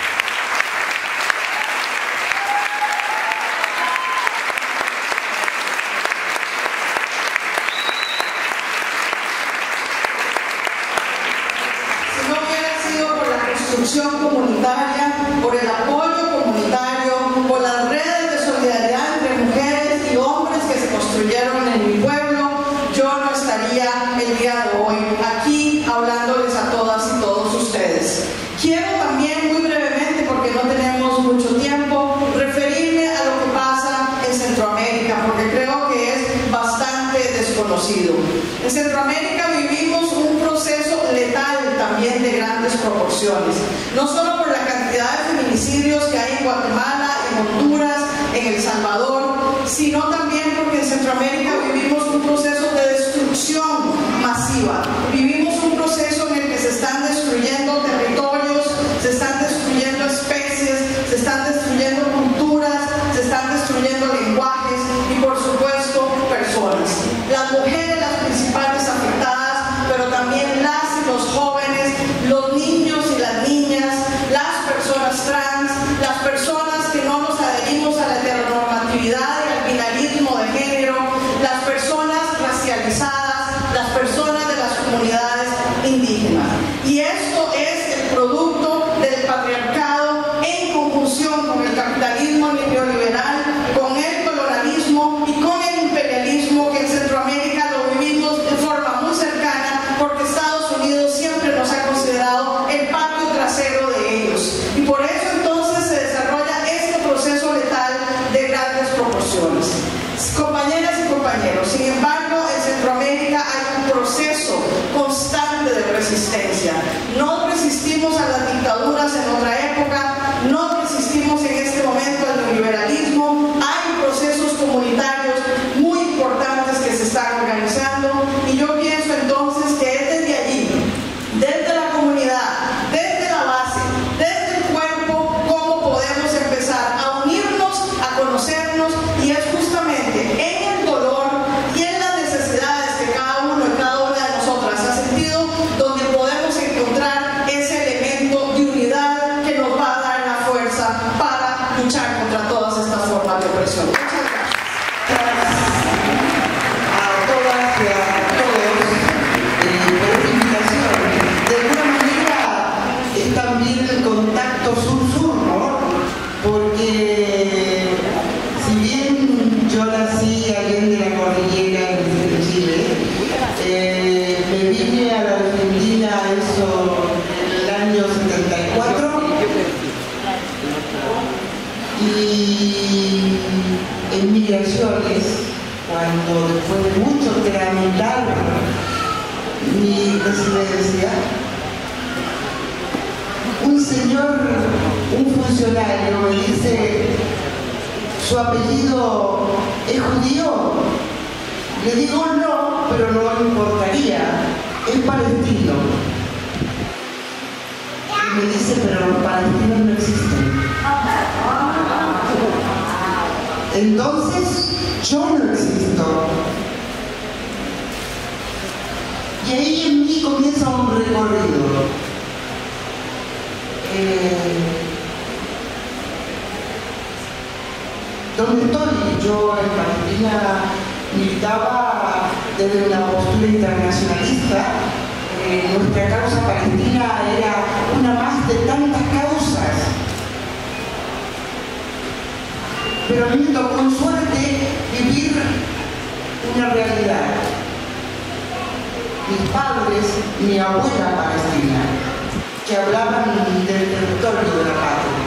Comunitaria, por el apoyo comunitario, por las redes de solidaridad entre mujeres y hombres que se construyeron en mi pueblo, yo no estaría el día de hoy aquí hablándoles a todas y todos ustedes. Quiero también muy brevemente, porque no tenemos mucho tiempo, referirme a lo que pasa en Centroamérica, porque creo que es bastante desconocido. En Centroamérica vivimos un proceso letal también de grandes proporciones, no solo por la cantidad de feminicidios que hay en Guatemala, en Honduras, en El Salvador, sino también porque en Centroamérica vivimos un proceso de destrucción masiva. Vivimos un proceso en el que se están destruyendo territorios, se están destruyendo especies, se están destruyendo culturas, se están destruyendo lenguajes y, por supuesto, personas. Las mujeres, las principales afectadas, pero también las y los jóvenes, los niños y las niñas, las personas trans, las personas que no nos adherimos a la heteronormatividad y al binarismo de género, las personas racializadas, las personas de las comunidades indígenas. Y esto es el producto del patriarcado en conjunción con el capitalismo neoliberal, con el colonialismo y con el imperialismo, que en Centroamérica lo vivimos de forma muy cercana, porque Estados Unidos siempre nos ha considerado el patio trasero de ellos. Y por eso entonces se desarrolla este proceso letal de grandes proporciones. Compañeras y compañeros, sin embargo, en Centroamérica hay un proceso constante de resistencia. No resistimos a las dictaduras en otra época, no resistimos en este momento al neoliberalismo. Hay procesos comunitarios muy importantes que se están organizando, y yo pienso entonces que es desde allí, desde la comunidad, desde la base, desde el cuerpo, cómo podemos empezar a unirnos, a conocernos, y es justamente en el dolor y en las necesidades que cada uno y cada una de nosotras ha sentido donde podemos encontrar ese elemento de unidad que nos va a dar la fuerza para luchar contra todas estas formas de opresión. Muchas gracias. A todas y a todos por esta invitación. De alguna manera es también el contacto sur-sur, ¿no? Porque si bien yo nací allende la cordillera en Chile, me vine a la Argentina eso en el año 74, y en migraciones, cuando después de mucho tramitar mi residencia, un señor, un funcionario me dice: ¿su apellido es judío? Le digo: no, pero no me importaría, es palestino. Y me dice: pero los palestinos no existen. Entonces, yo no existo. Y ahí en mí comienza un recorrido. ¿Dónde estoy? Yo en Palestina militaba desde una postura internacionalista. Nuestra causa palestina era una más de tantas causas. Pero a mí me tocó en suerte vivir una realidad. Mis padres, mi abuela palestina, que hablaban del territorio de la patria.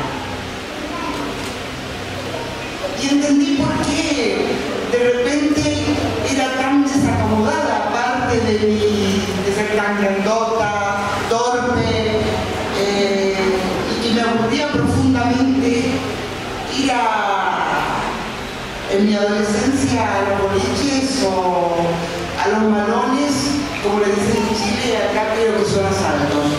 Y entendí por qué de repente era tan desacomodada, aparte de ser tan grandota, torpe, y que me aburría profundamente ir en mi adolescencia a los boliches o a los malones, como le dicen en Chile, acá creo que son asaltos.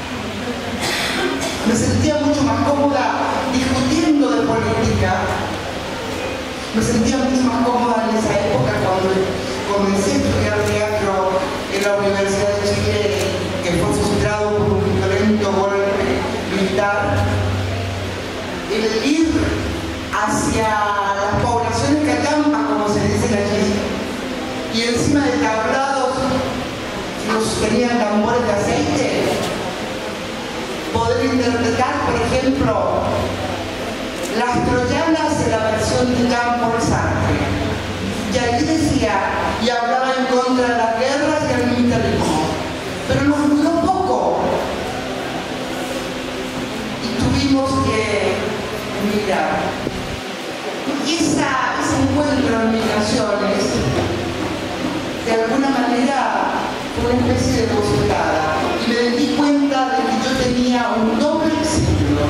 Me sentía mucho más cómoda discutiendo de política. Me sentía mucho más cómoda en esa época cuando comencé a estudiar teatro en la Universidad de Chile, que fue frustrado por un violento golpe militar. El ir hacia las poblaciones cacampas, como se dicen allí, y encima de tablados que tenían tambores de aceite, poder interpretar, por ejemplo, Las Troyanas en la versión de Jean-Paul Sartre. Y allí decía, y hablaba en contra de las guerras y el militarismo. Pero nos duró poco. Y tuvimos que emigrar. Y ese encuentro en migraciones, de alguna manera, fue una especie de bofetada. Y me di cuenta de que yo tenía un doble exilio.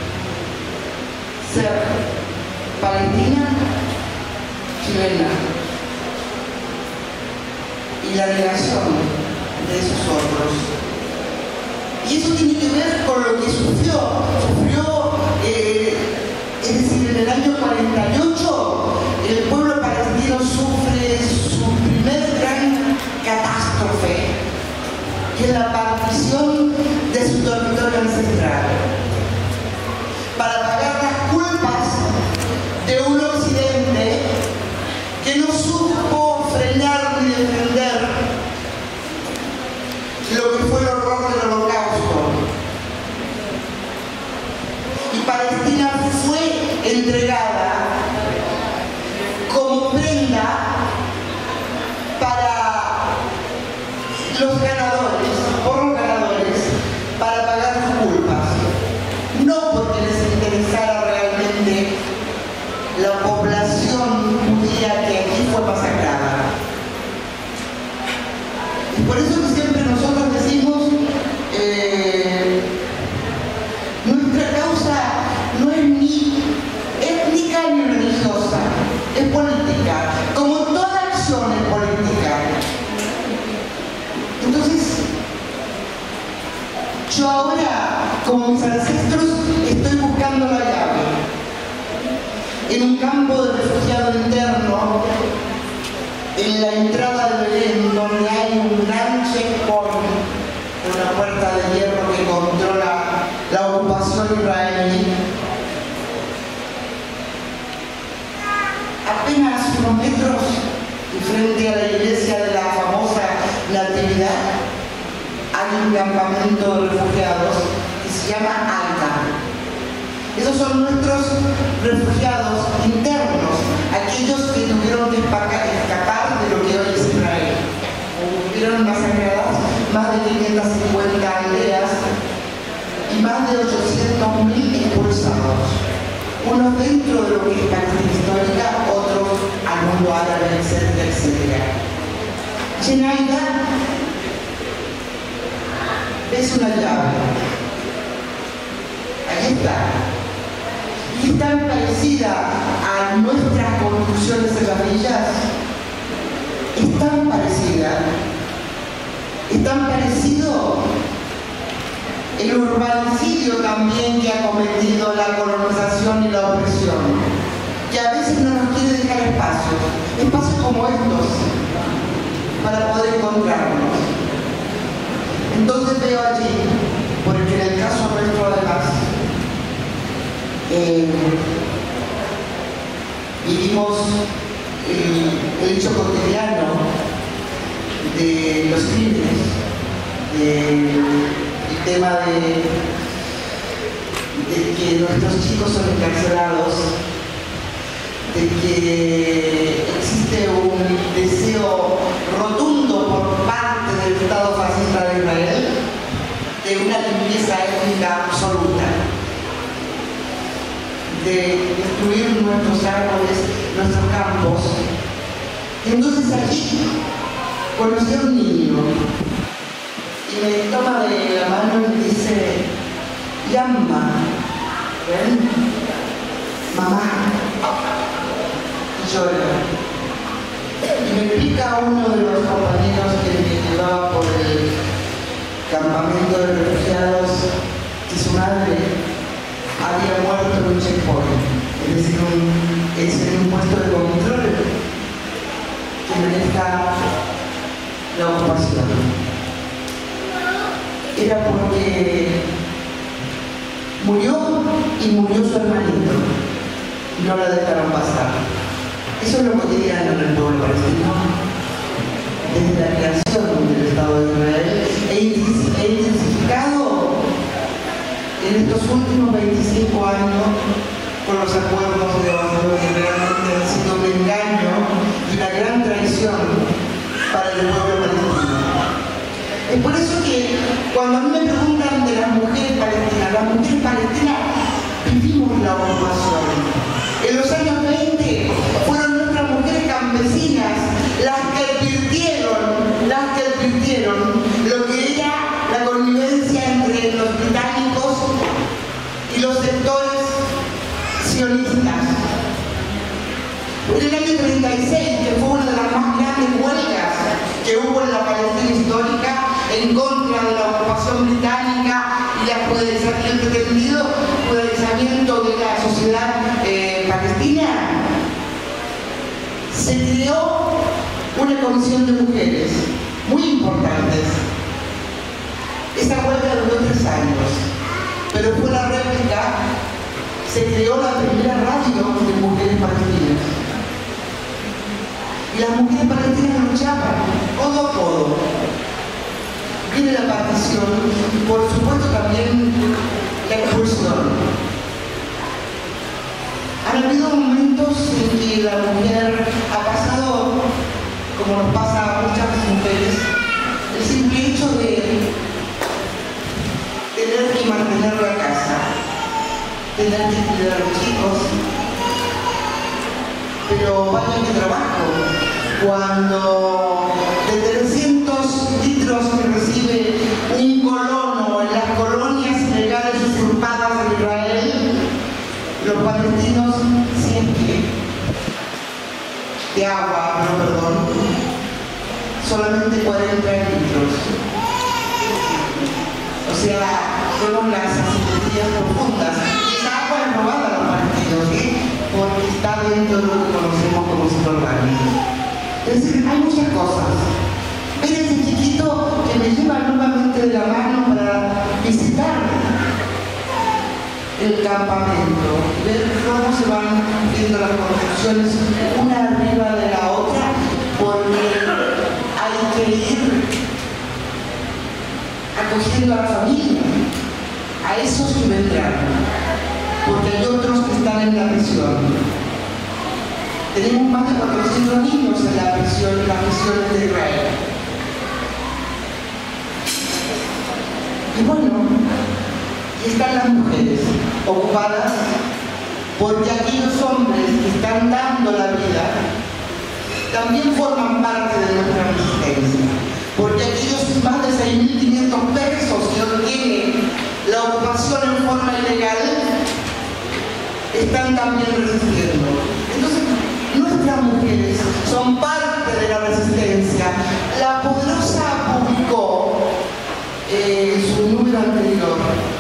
Ser palestina, chilena, y la negación de esos otros. Y eso tiene que ver con lo que sufrió, es decir, en el año 48 el pueblo palestino sufre su primer gran catástrofe, que es la partición de su territorio ancestral. Para pagar las en un campo de refugiado interno, en la entrada de Belén, donde hay un gran checkpoint, una puerta de hierro que controla la ocupación israelí. Apenas unos metros y frente a la iglesia de la famosa Natividad hay un campamento de refugiados que se llama Alta. Esos son nuestros refugiados internos, aquellos que tuvieron que escapar de lo que hoy es Israel. Hubieron masacradas más de 550 aldeas y más de 800.000 expulsados. Unos dentro de lo que es Palestina histórica, otros al mundo árabe, etcétera, etcétera. Chenaida es una llave. Ahí está. Y es tan parecida a nuestras construcciones en las villas. Es tan parecida. Es tan parecido el urbanicidio también que ha cometido la colonización y la opresión, que a veces no nos quiere dejar espacios como estos, para poder encontrarnos. Entonces veo allí, porque en el caso nuestro además, vivimos el hecho cotidiano de los crímenes, el tema de que nuestros chicos son encarcelados, de que existe un deseo rotundo por parte del Estado fascista de Israel de una limpieza étnica absoluta, de destruir nuestros árboles, nuestros campos. Entonces allí conocí a un niño y me toma de la mano y me dice: Yamma, ¿ven? Mamá. Y llora. Y me explica uno de los compañeros que me llevaba por el campamento de refugiados que su madre había muerto en un checkpoint, es decir, en un puesto de control que maneja la ocupación. Era porque murió y murió su hermanito y no la dejaron pasar. Eso es lo cotidiano en el pueblo palestino. Desde la creación del Estado de Israel he intensificado en estos últimos 25 años con los acuerdos de Oslo, que realmente han sido un engaño y una gran traición para el pueblo palestino. Es por eso que cuando a mí me preguntan de las mujeres palestinas vivimos la ocupación. En los años 20 fueron nuestras mujeres campesinas las que advirtieron lo que era la convivencia entre los británicos y los sectores sionistas. En el año 36, que fue una de las más grandes huelgas que hubo en la Palestina histórica en contra de la ocupación británica y el pretendido judaizamiento de la sociedad palestina, se creó una comisión de mujeres muy importantes. Esa huelga duró 3 años, pero fue la réplica. Se creó la primera radio de mujeres palestinas. Y las mujeres palestinas luchaban codo a codo. Viene la partición y por supuesto también la expulsión. Han habido momentos en que la mujer ha pasado, como nos pasa a muchas mujeres, el simple hecho de tener que mantener la casa, tener que cuidar a los chicos, pero vaya que trabajo. Cuando de 300 litros que recibe un colono en las colonias ilegales usurpadas de Israel, los palestinos siempre de agua, solamente 40 litros. O sea, fueron las asimetrías profundas. Y esa agua es robada a los palestinos, porque está exactamente lo que conocemos como psicoanálisis. Es decir, hay muchas cosas. Ver ese chiquito que me lleva nuevamente de la mano para visitar el campamento, ver cómo se van viendo las construcciones una arriba de la otra, porque hay que ir acogiendo a la familia, a esos que vendrán, porque hay otros que están en la prisión. Tenemos más de 400 niños en la prisión, en las prisiones de Israel. Y bueno, y están las mujeres ocupadas porque aquellos hombres que están dando la vida también forman parte de nuestra resistencia. Porque aquellos más de 6.500 pesos que obtienen la ocupación en forma ilegal están también resistiendo. Entonces, nuestras mujeres son parte de la resistencia. La Poderosa publicó en su número anterior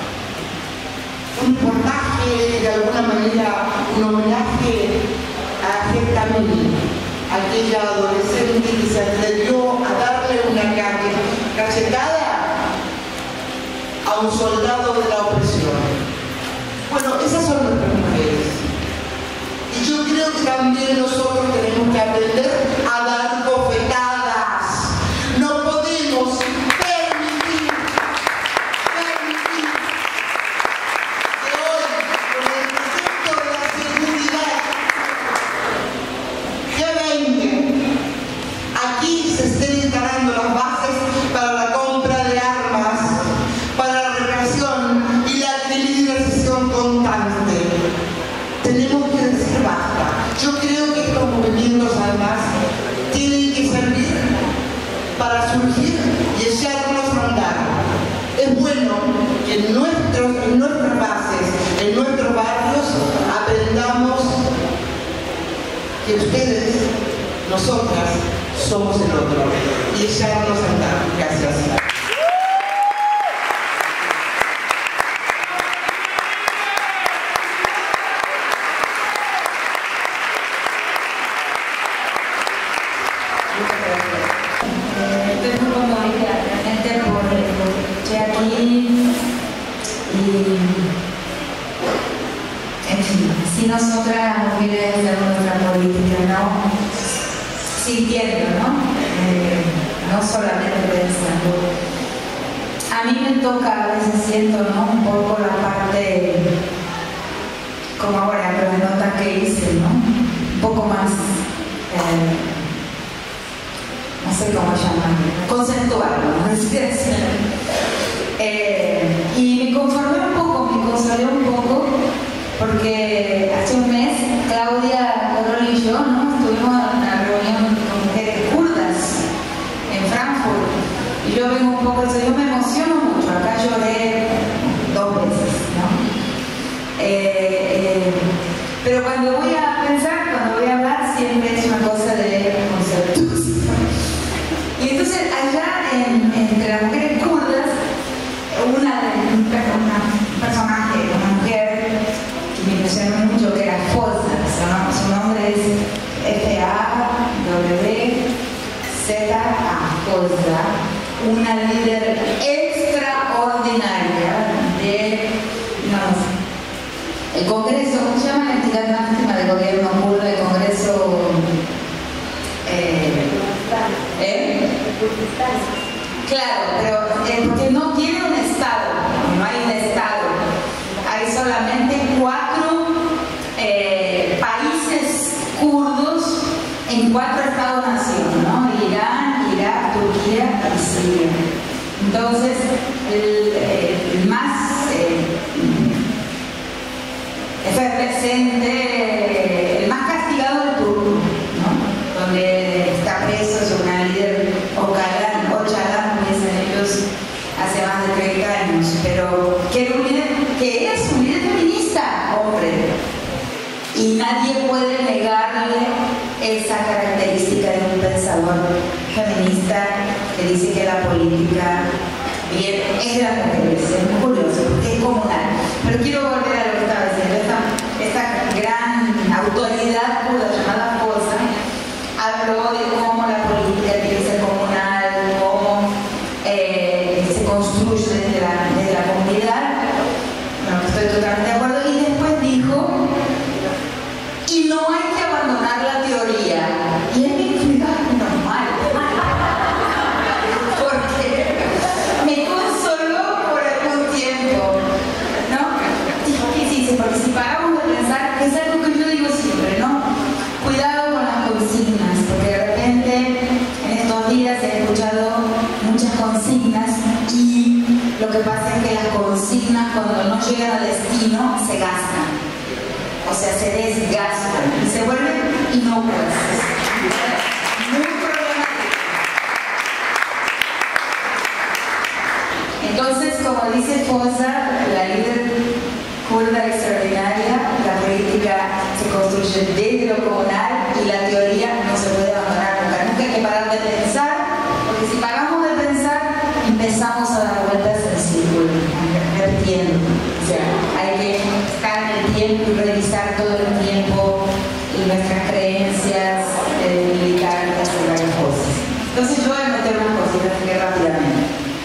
un reportaje, de alguna manera un homenaje a Geta Mili, aquella adolescente que se atrevió a darle una cachetada a un soldado de la opresión. Bueno, esas son nuestras mujeres. Y yo creo que también nosotros tenemos que aprender a dar bofetadas. No podemos permitir que hoy, con el concepto de la seguridad G20, aquí se estén instalando las bases para la compra de armas, para la represión y la criminalización constante. Tenemos que decir basta. Yo creo que estos movimientos además tienen que servir para surgir y echarnos a andar. Es bueno que en nuestras bases, en nuestros barrios, aprendamos que ustedes, nosotras, somos el otro y echarnos a andar. Gracias. Estoy muy conmovida realmente por lo que escuché aquí y, en fin, si nosotras mujeres hacemos nuestra política, ¿no? Sintiendo, no solamente pensando. A mí me toca, a veces siento, ¿no? Un poco la parte, como ahora, pero la nota que hice, ¿no? Un poco más, no sé cómo llamarlo, conceptual, ¿no? Y me conformé un poco, me consolé un poco, porque hace un mes Claudia Corol y yo, ¿no? Estuvimos en una reunión con mujeres kurdas en Frankfurt, y yo vengo un poco, yo me emociono mucho, acá lloré 2 veces, ¿no? Pero cuando voy a pensar, cuando voy a hablar, siempre es una cosa de conceptos. Y entonces allá entre las mujeres kurdas, un personaje, una mujer que me impresionó mucho, que era Foza, su nombre es F-A-W-Z-A, Foza, una líder extraordinaria el Congreso, ¿cómo se llama la entidad máxima de gobierno kurdo? El Congreso claro, pero porque no tiene un Estado, no hay un Estado, hay solamente 4 países kurdos en 4 Estados-nación, ¿no? Irán, Irak, Turquía y Siria. Entonces, el más efervescente, el más castigado del turco, ¿no? Donde está preso es una líder Ocalan, dicen ellos, hace más de 30 años, pero que es un líder feminista, hombre, y nadie puede negarle esa característica de un pensador feminista que dice que la política bien es de las mujeres. Es muy curioso porque es comunal, pero quiero volver a lo que estaba diciendo, esta gran autoridad sea, se desgastan y se vuelven inocuas. Muy problemático. Entonces, como dice Fosa, la líder kurda extraordinaria, la política se construye desde lo comunal y la teoría no se puede abandonar nunca. Nunca hay que parar de pensar, porque si paramos de pensar, empezamos a dar vueltas en círculo, repitiendo. O sea, hay que estar en el tiempo y revisar todo el tiempo nuestras creencias, militar y hacer varias cosas. Entonces yo voy a meter unas cositas aquí rápidamente.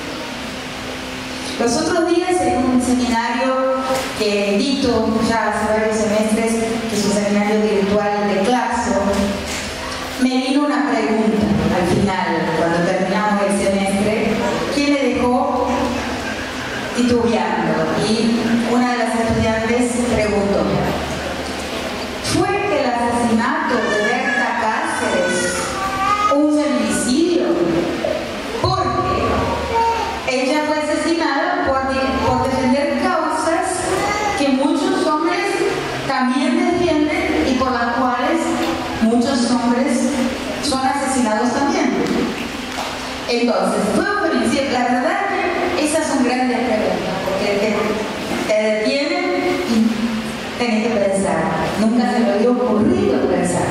Los otros días en un seminario que dicto ya hace varios semestres, que es un seminario virtual de Claxo, me vino una pregunta al final, cuando terminamos el semestre, que me dejó titubeando. Y una de las estudiantes preguntó: ¿fue el asesinato de Berta Cáceres un feminicidio? Porque ella fue asesinada por defender causas que muchos hombres también defienden y por las cuales muchos hombres son asesinados también. Entonces, ¿fue un feminicidio? La verdad que esas son grandes preguntas, porque te detienen y tenés que pensar. Nunca se me había ocurrido pensar.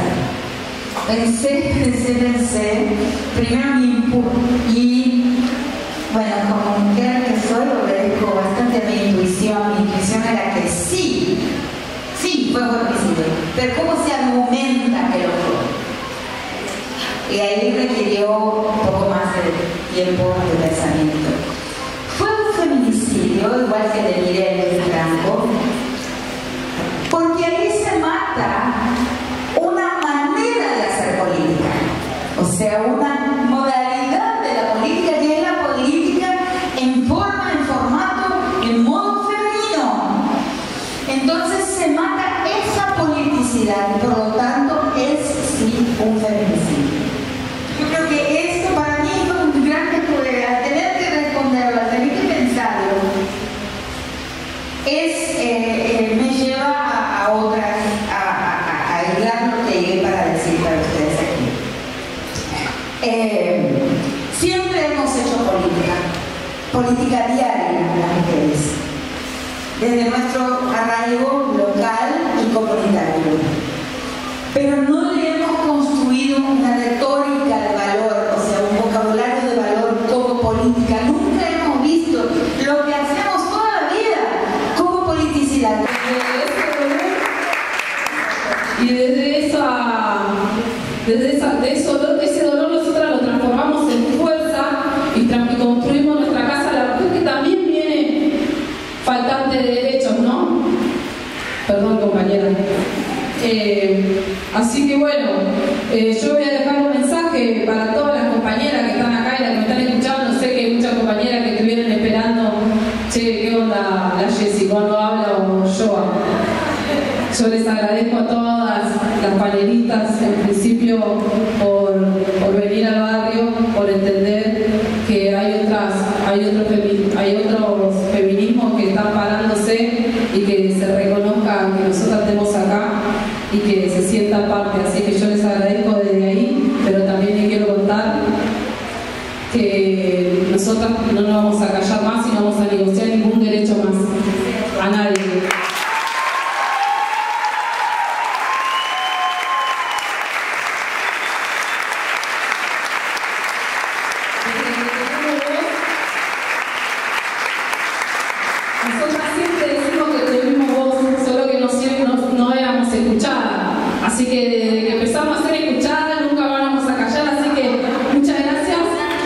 Pensé. Primero mi impulso. Y bueno, como mujer que soy, obedezco bastante a mi intuición. Mi intuición era que sí fue un feminicidio. Pero ¿cómo se argumenta que lo fue? Y ahí requirió un poco más de tiempo de pensamiento. Fue un feminicidio, igual que de Mireille Franco, porque ahí se mata una manera de hacer política, o sea, una modalidad de la política que es la política en forma, en formato, en modo femenino. Entonces se mata esa politicidad y por lo tanto es sí un feminicidio. Yo creo que esto para mí fue un gran descubrimiento. Al tener que responderlo, al tener que pensarlo, me lleva a hilar lo que llegué para decir para ustedes aquí. Siempre hemos hecho política diaria las mujeres, desde nuestro arraigo local y comunitario. Pero no le hemos construido una retórica de valor, o sea, un vocabulario de valor como política. Nunca hemos visto lo que hacemos toda la vida como politicidad. Y desde ese dolor nosotros lo transformamos en fuerza y construimos nuestra casa. La mujer que también viene faltante de derechos, ¿no? Perdón, compañera. Así que bueno, yo voy a dejar un mensaje para todas las compañeras que están acá y las que me están escuchando. Sé que hay muchas compañeras que estuvieron esperando, che, ¿qué onda la Jessie? ¿Cuándo habla o yo? Yo les agradezco a todas las panelistas, en principio, por venir al barrio, por entender que hay otros feminismos que están parándose y que se reconozcan que nosotras estemos acá y que se sientan parte. Así que yo les agradezco desde ahí, pero también les quiero contar que nosotras no nos vamos a callar más y no vamos a negociar ningún derecho más a nadie. Nosotras siempre decimos que tuvimos voz, solo que no éramos escuchadas. Así que desde que empezamos a ser escuchadas, nunca vamos a callar. Así que muchas gracias.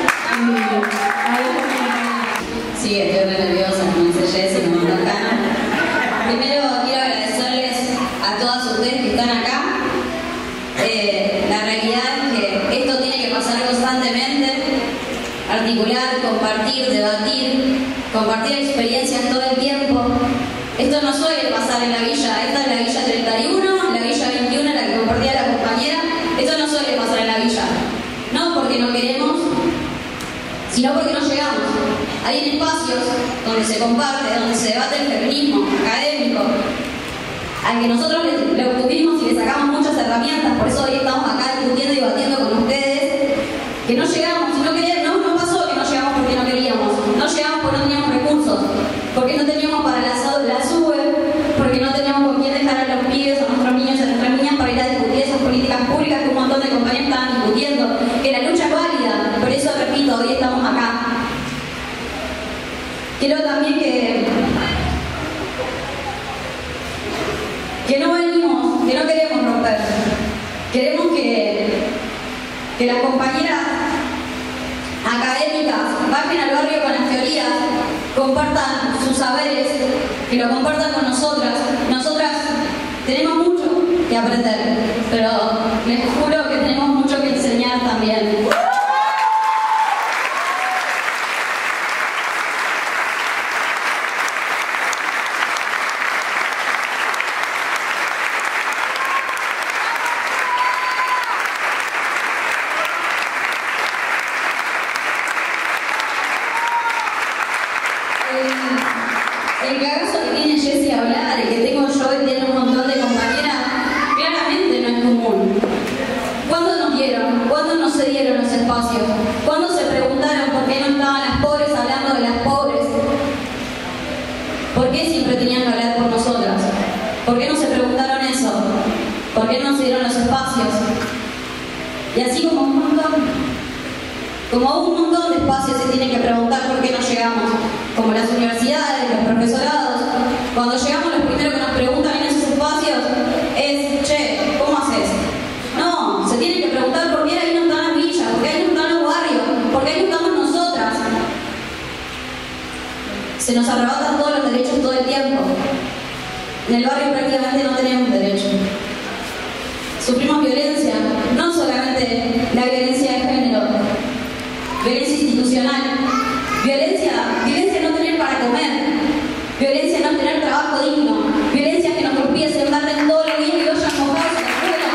Sí, estoy re nerviosa, como dice Jessie, como no acá. Primero quiero agradecerles a todas ustedes que están acá. La realidad es que esto tiene que pasar constantemente, articular, compartir, debatir, compartir experiencias todo el tiempo. Esto no suele pasar en la villa. Esta es la villa 31, la villa 21, la que compartía la compañera. Esto no suele pasar en la villa. No porque no queremos, sino porque no llegamos. Hay espacios donde se comparte, donde se debate el feminismo académico, al que nosotros le obtuvimos y le sacamos muchas herramientas, por eso hoy estamos acá discutiendo y debatiendo con ustedes, que no llegamos, no pasó que no llegamos porque no queríamos, no llegamos porque no teníamos recursos, porque no teníamos para la SUBE, porque no teníamos con quién dejar a los pibes, a nuestros niños y a nuestras niñas para ir a discutir esas políticas públicas que un montón de compañeros estaban discutiendo, que la lucha es válida, por eso repito, hoy estamos acá. Quiero también que no venimos, que no queremos romper, queremos que las compañeras académicas bajen al barrio con las teorías, compartan sus saberes, que lo compartan con nosotras. Nosotras tenemos mucho que aprender, pero les juro que tenemos mucho que enseñar también. El cagazo que tiene Jessie a hablar y que tengo yo y tiene un montón de compañeras, claramente no es común. ¿Cuándo nos dieron? ¿Cuándo nos cedieron los espacios? ¿Cuándo se preguntaron por qué no estaban las pobres hablando de las pobres? ¿Por qué siempre tenían que hablar por nosotras? ¿Por qué no se preguntaron eso? ¿Por qué no se dieron los espacios? Y así como un montón de espacios se tienen que preguntar por qué no llegamos, como las universidades, los profesorados. Cuando llegamos, lo primero que nos preguntan en esos espacios es: che, ¿cómo haces? No, se tienen que preguntar por qué ahí no están las villas, por qué ahí no están los barrios, por qué ahí no estamos nosotras. Se nos arrebatan todos los derechos todo el tiempo. En el barrio prácticamente no tenemos derecho. Sufrimos violencia, no solamente la violencia de género, violencia institucional, violencia no tener para comer, violencia no tener trabajo digno, violencia que nuestros pies se embarren todos los días y vayan mojados a la escuela.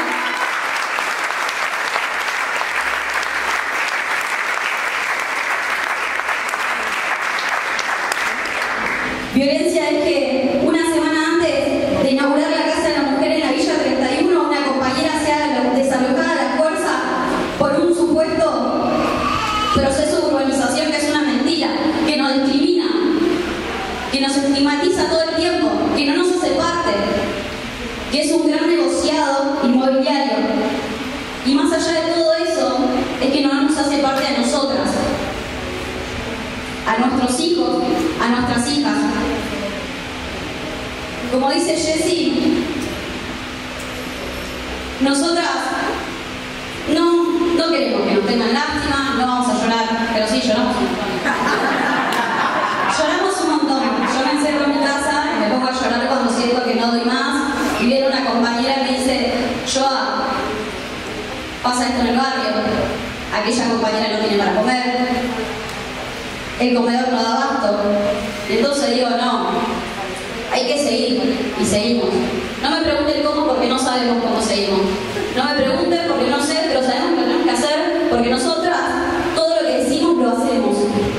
Violencia es que una semana antes de inaugurar la Casa de la Mujer en la Villa 31, una compañera sea desalojada a la fuerza por un supuesto proceso de urbanización que es una mentira, que nos discrimina, que nos estigmatiza todo el tiempo, que no nos hace parte, que es un gran negociado inmobiliario. Y más allá de todo eso, es que no nos hace parte de nosotras, a nuestros hijos, a nuestras hijas. Como dice Jessie, nosotras no queremos que nos tengan lástima, no vamos a llorar, pero sí lloramos un montón. Lloramos un montón. Yo me encierro en mi casa y me pongo a llorar cuando siento que no doy más. Y viene una compañera y me dice: Joa, pasa esto en el barrio, aquella compañera no tiene para comer, el comedor no da abasto. Y entonces digo: no, hay que seguir, y seguimos. No me pregunten cómo, porque no sabemos cómo seguimos. No me pregunten porque no sé, pero sabemos lo que tenemos que hacer, porque nosotras todo lo que decimos lo hacemos.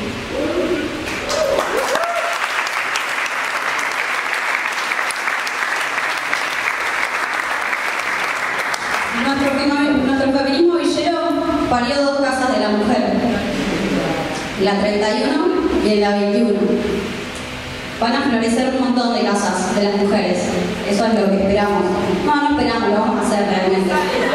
Nuestro feminismo villero parió 2 casas de la mujer, la 31 y la 21. Van a florecer un montón de casas de las mujeres. Eso es lo que esperamos. No esperamos, lo vamos a hacer realmente.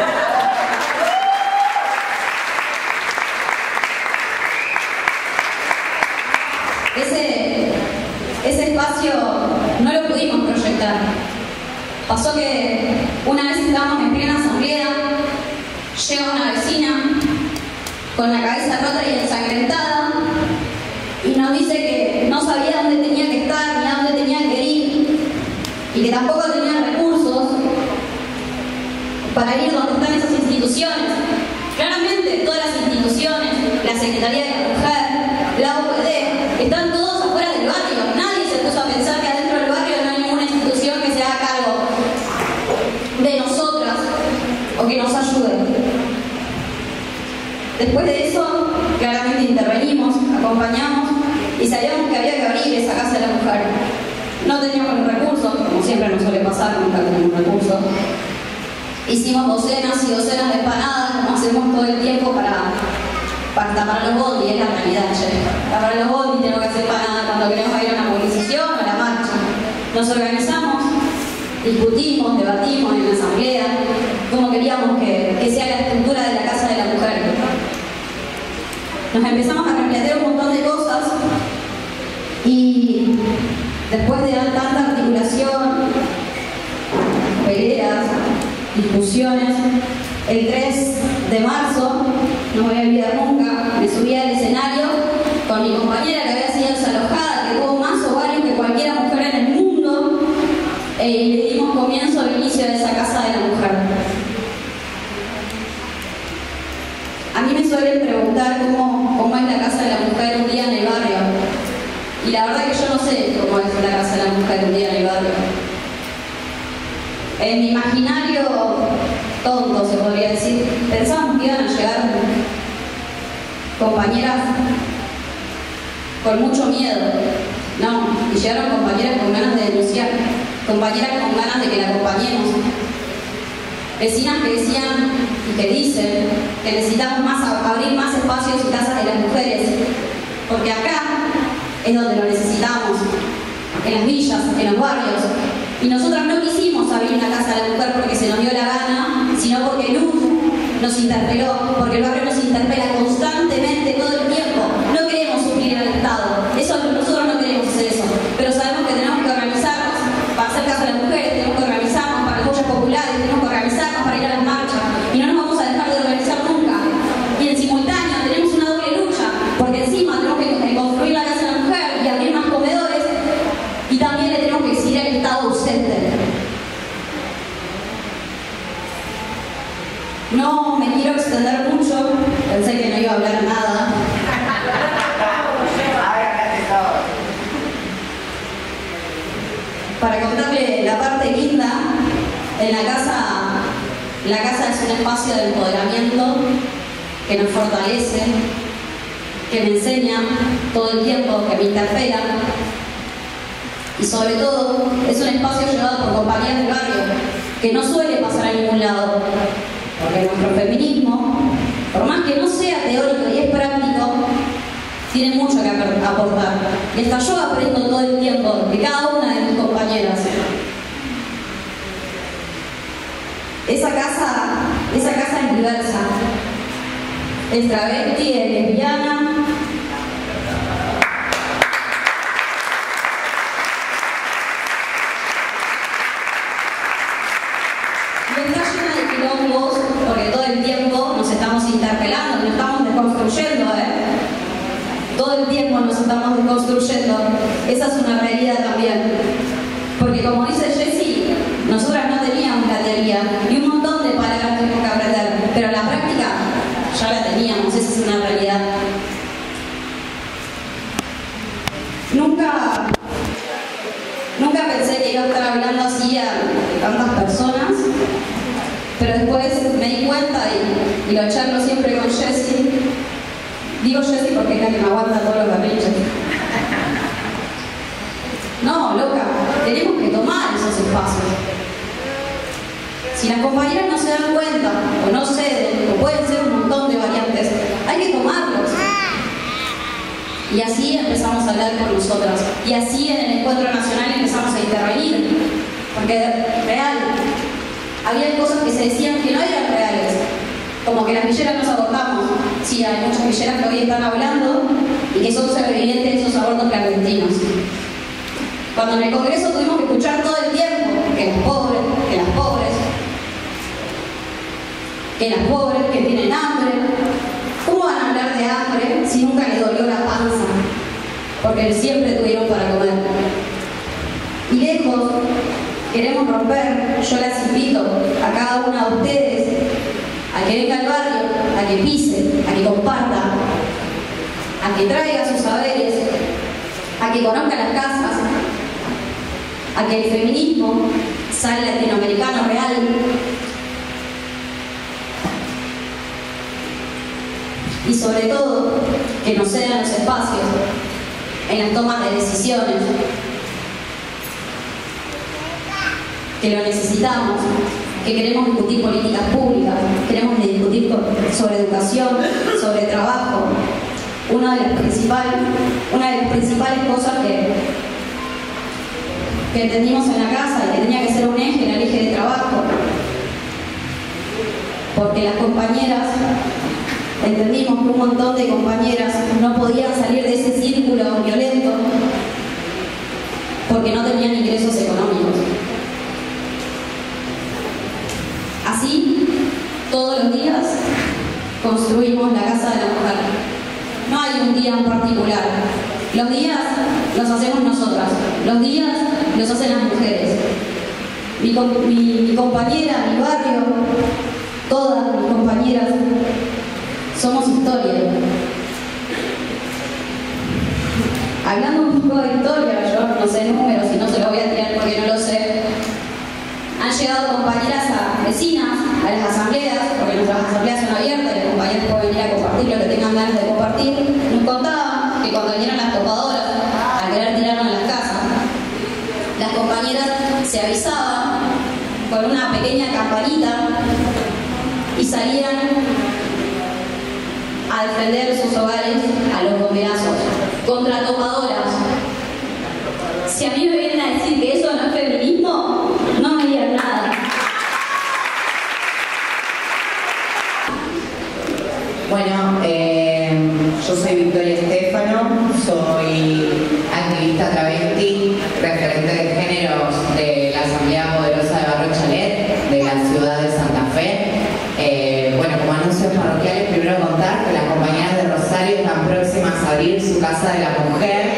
Ese espacio no lo pudimos proyectar. Pasó que una vez estábamos en plena asamblea, llega una vecina con la cabeza rota y ensangrentada y nos dice que no sabía dónde tenía que estar ni a dónde tenía que ir y que tampoco tenía recursos para ir donde están esas instituciones. Claramente todas las instituciones, la Secretaría de la Mujer, la OPD, están todos afuera del barrio. Nadie se puso a pensar que adentro del barrio no hay ninguna institución que se haga cargo de nosotras o que nos ayude. Después de eso, claramente intervenimos, acompañamos y sabíamos que había que abrir esa Casa de la Mujer. No teníamos los recursos, como como siempre nos suele pasar, nunca tenemos recursos. Hicimos docenas y docenas de empanadas, como hacemos todo el tiempo para tapar los bondis, es la realidad, che. Tapar los bondis, tenemos que hacer empanadas cuando queremos ir a una movilización o a la marcha. Nos organizamos, discutimos, debatimos en la asamblea cómo queríamos que sea la estructura de la Casa de la Mujer. Nos empezamos a replantear un montón de cosas y después de tanta articulación, peleas, discusiones, el 3 de marzo, no me voy a olvidar nunca, me subí al escenario con mi compañera que había sido desalojada, que tuvo más ovarios que cualquier mujer en el mundo, y le dimos comienzo al inicio de esa Casa de la Mujer. A mí me suelen preguntar cómo es la Casa de la Mujer un día en el barrio, y la verdad que yo no sé cómo es la Casa de la Mujer un día en el barrio. En mi imaginario tonto, se podría decir, pensábamos que iban a llegar compañeras con mucho miedo. No, y llegaron compañeras con ganas de denunciar, compañeras con ganas de que la acompañemos. Vecinas que decían y que dicen que necesitamos abrir más espacios y casas de las mujeres, porque acá es donde lo necesitamos, en las villas, en los barrios. Y nosotras no quisimos abrir una Casa de la Mujer porque se nos dio la gana, sino porque Luz nos interpeló, porque el barrio nos interpela constantemente, todo el tiempo. No queremos suplir al Estado, nosotros no queremos hacer eso, pero sabemos que tenemos que organizarnos para hacer Casa de las Mujeres, tenemos que organizarnos para las ollas populares, tenemos que organizarnos para ir a las marchas, y no nos vamos a dejar de organizar nunca. Y en simultáneo tenemos una doble lucha, porque encima tenemos que construir la Casa de la Mujer y abrir más comedores, y también le tenemos que exigir al Estado ausente. No me quiero extender mucho, pensé que no iba a hablar nada. Para contarle la parte linda, en la casa es un espacio de empoderamiento que nos fortalece, que me enseña todo el tiempo, que me interpela. Y sobre todo, es un espacio llevado por compañías del barrio, que no suele pasar a ningún lado, porque nuestro feminismo, por más que no sea teórico y es práctico, tiene mucho que aportar. Y hasta yo aprendo todo el tiempo de cada una de mis compañeras. Esa casa es diversa, es travesti, es lesbiana, porque todo el tiempo nos estamos interpelando, nos estamos desconstruyendo, todo el tiempo nos estamos desconstruyendo. Esa es una realidad también, porque como dice Jessie, nosotras no teníamos la teoría y un montón de palabras tuvimos que aprender, pero la práctica ya la teníamos, esa es una realidad. Nunca pensé que iba a estar hablando así a tantas personas, pero después me di cuenta y lo charlo siempre con Jessie. Digo Jessie porque es la que me aguanta todos los caprichos. No, loca, tenemos que tomar esos espacios. Si las compañeras no se dan cuenta, o no ceden, o pueden ser un montón de variantes, hay que tomarlos. Y así empezamos a hablar con nosotras. Y así en el encuentro nacional empezamos a intervenir. Porque real, había cosas que se decían que no eran reales. Como que las villeras nos abortamos. Sí, hay muchas villeras que hoy están hablando y que son sobrevivientes de esos abortos clandestinos. Cuando en el Congreso tuvimos que escuchar todo el tiempo que las pobres, que tienen hambre. ¿Cómo van a hablar de hambre si nunca les dolió la panza? Porque siempre tuvieron para comer. Y lejos, queremos romper, yo las invito a cada una de ustedes a que venga al barrio, a que pise, a que comparta, a que traiga sus saberes, a que conozca las casas, a que el feminismo sea latinoamericano real. Y sobre todo, que nos cedan los espacios en las tomas de decisiones. que lo necesitamos, que queremos discutir políticas públicas, queremos discutir sobre educación, sobre trabajo. Una de las principales cosas que entendimos en la casa y que tenía que ser un eje era el eje de trabajo, porque las compañeras entendimos que un montón de compañeras no podían salir de ese círculo violento porque no tenían ingresos económicos. Así, todos los días construimos la casa de la mujer. No hay un día en particular. Los días los hacemos nosotras, los días los hacen las mujeres. Mi compañera, mi barrio, todas mis compañeras, somos historia. Hablando un poco de historia, yo no sé números y no se los voy a tirar porque no lo sé. Han llegado compañeras vecinas a las asambleas, porque nuestras asambleas son abiertas y las compañeras pueden venir a compartir lo que tengan ganas de compartir. Nos contaban que cuando vinieron las topadoras a querer tirarnos a las casas, las compañeras se avisaban con una pequeña campanita y salían a defender sus hogares a los bombazos contra topadoras. Si a mí me vienen a decir que eso no es feminismo, no me digan nada. Bueno, yo soy Victoria Estefano, soy activista travesti, referente de géneros de la Asamblea Poderosa de Barrio Chalet, de la ciudad de Santa Fe. Bueno, como anuncios parroquiales, primero contar que las compañeras de Rosario están próximas a abrir su Casa de la Mujer.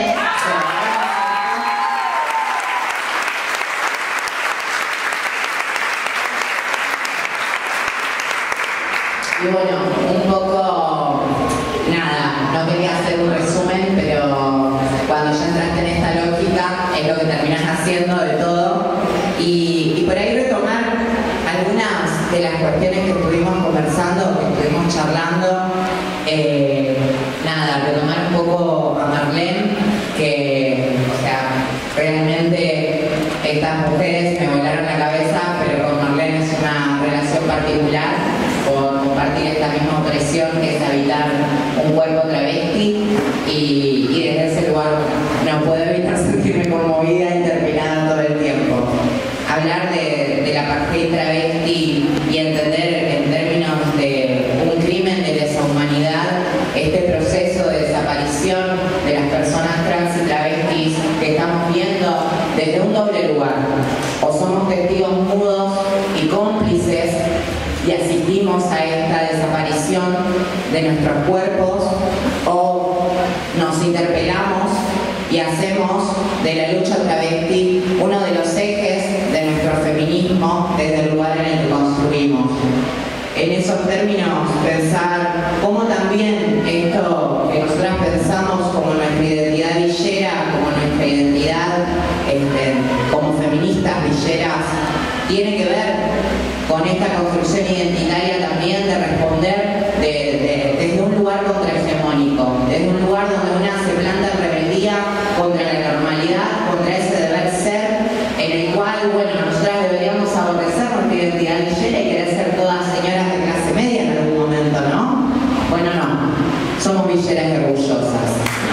Y bueno, un poco, nada, no quería hacer un resumen, pero cuando ya entraste en esta lógica es lo que terminas haciendo de todo. Y por ahí retomar algunas de las cuestiones que estuvimos conversando, que estuvimos charlando. Nada, retomar un poco a Marlene, que, o sea, realmente estas mujeres me volaron la cabeza, pero con Marlene es una relación particular, por compartir esta misma opresión que es habitar un cuerpo travesti, y desde ese lugar no puedo evitar sentirme conmovida y interpelada todo el tiempo. Hablar de la apartheid travesti y entender en términos de un crimen de lesa humanidad este proceso de desaparición de las personas trans y travestis que estamos viendo desde un doble lugar. O somos testigos mudos y cómplices y asistimos a esta desaparición de nuestros cuerpos, o nos interpelamos y hacemos de la lucha travesti uno de los ejes de nuestro feminismo desde el lugar en el que construimos. En esos términos, pensar cómo también esto que nosotras pensamos como nuestra identidad villera, como nuestra identidad como feministas villeras, tiene que ver con esta construcción identitaria también de responder desde un lugar contrahegemónico, desde un lugar donde una se planta en rebeldía contra la normalidad, contra ese deber ser, en el cual, bueno, nosotras deberíamos aborrecer nuestra identidad villera y querer ser todas señoras de clase media en algún momento, ¿no? Bueno, no, somos villeras y orgullosas.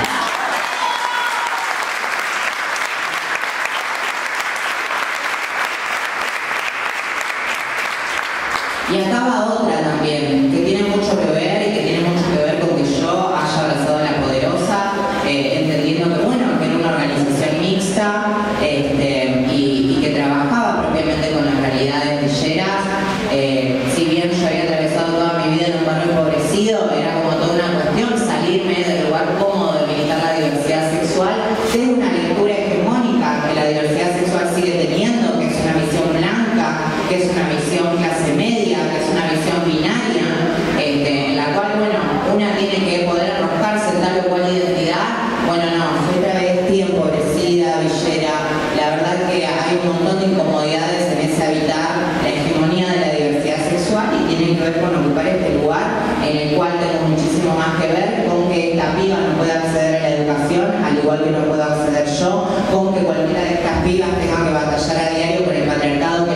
Y acá va otra también, que tiene mucho que ver y que tiene mucho que ver con que yo haya abrazado a la Poderosa, entendiendo que, bueno, que era una organización mixta y que trabajaba propiamente con las realidades villeras. Si bien yo había atravesado toda mi vida en un barrio empobrecido, era como toda una cuestión salirme del lugar cómodo de militar la diversidad sexual desde una lectura hegemónica que la diversidad sexual sigue teniendo, que es una visión blanca, que es una visión clase media, que es una visión binaria, en la cual, bueno, una tiene que poder arrojarse en tal o cual identidad. Bueno, no, soy travesti, empobrecida, villera. La verdad que hay un montón de incomodidades en ese habitar la hegemonía de la diversidad sexual, y tiene que ver con ocupar este lugar en el cual tengo muchísimo más que ver con que esta piba no pueda acceder a la educación, al igual que no puedo acceder yo, con que cualquiera de estas pibas tenga que batallar a diario con el patriarcado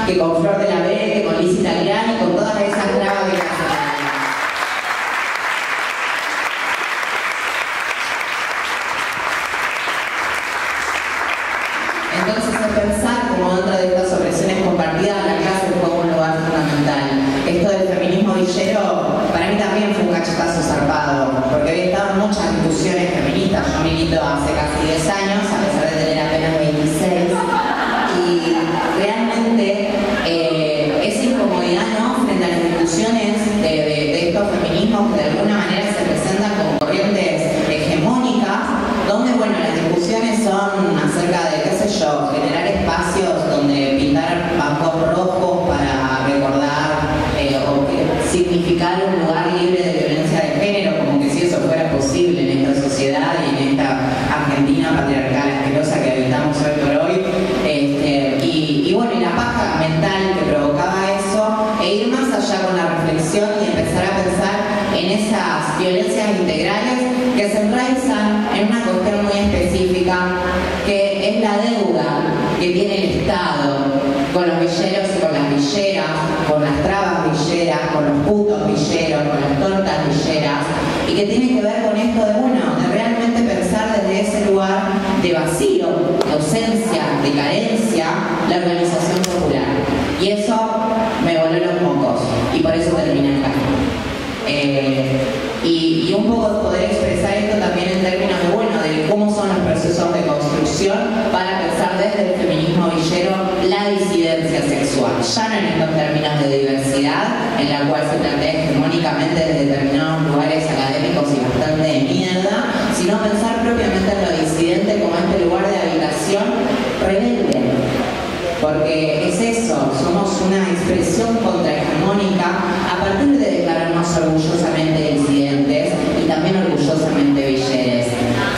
que con Flor de la B, que con Liz Italiani, con todas esas trabas que hacen. Entonces, es pensar como dentro de estas opresiones compartidas, la clase juega un lugar fundamental. Esto del feminismo villero, para mí también fue un cachetazo zarpado, porque había estado en muchas discusiones feministas. Yo milito hace casi 10 años, a pesar de tener apenas 26, y realmente esa incomodidad, ¿no?, frente a las discusiones de estos feminismos que de alguna manera se presentan como corrientes hegemónicas, donde, bueno, las discusiones son acerca de, qué sé yo, generar espacios donde pintar bancos rojos para recordar o significar un lugar libre de violencia de género, como que si eso fuera posible en esta sociedad y en esta Argentina patriarcal asquerosa que habitamos hoy por hoy. Y bueno, y la paja mental que provocaba eso, e ir más allá con la reflexión y empezar a pensar en esas violencias integrales que se enraizan en una cuestión muy específica, que es la deuda que tiene el Estado con los villeros y con las villeras, con las trabas villeras, con los putos villeros, con las tortas villeras, y que tiene que ver con esto de, bueno, de realmente pensar desde ese lugar de vacío, de ausencia, de carencia, la organización popular. Y eso me voló los mocos, y por eso terminé acá. Y un poco poder expresar esto también en términos de, bueno, de cómo son los procesos de construcción para pensar desde el feminismo villero la disidencia sexual, ya no en estos términos de diversidad, en la cual se plantea hegemónicamente desde determinados lugares académicos y bastante de mierda, sino pensar propiamente en lo disidente como este lugar de habitación rebelde. Porque es eso, somos una expresión contrahegemónica a partir de declararnos orgullosamente disidentes y también orgullosamente villeres.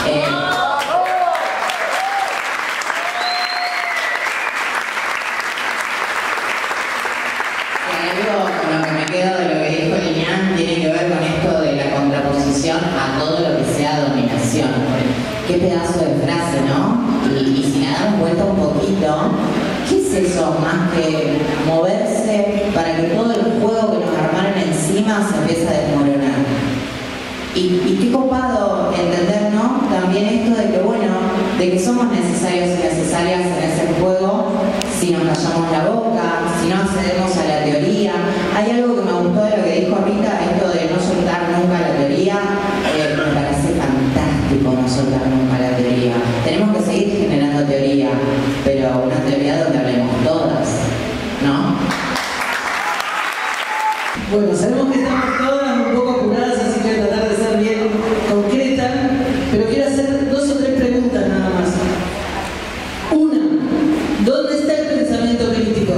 Algo con lo que me quedo de lo que dijo Lilian tiene que ver con esto de la contraposición a todo lo que sea dominación. Qué pedazo de frase, ¿no? Y si le damos vuelta un poquito, ¿qué es eso más que moverse para que todo el juego que nos armaron encima se empiece a desmoronar? Y qué copado entender, ¿no?, también esto de que, bueno, de que somos necesarios y necesarias en ese juego si nos callamos la boca, si no accedemos a la teoría. Hay algo que me gustó de lo que dijo Rita, esto de no soltar nunca la teoría, me parece fantástico no soltar nunca la teoría. Tenemos que seguir generando teoría, pero una teoría donde hablemos todas, ¿no? Bueno, sabemos que estamos todas un poco apuradas, así que voy a tratar de ser bien concreta, pero quiero hacer 2 o 3 preguntas nada más. Una, ¿dónde está el pensamiento crítico?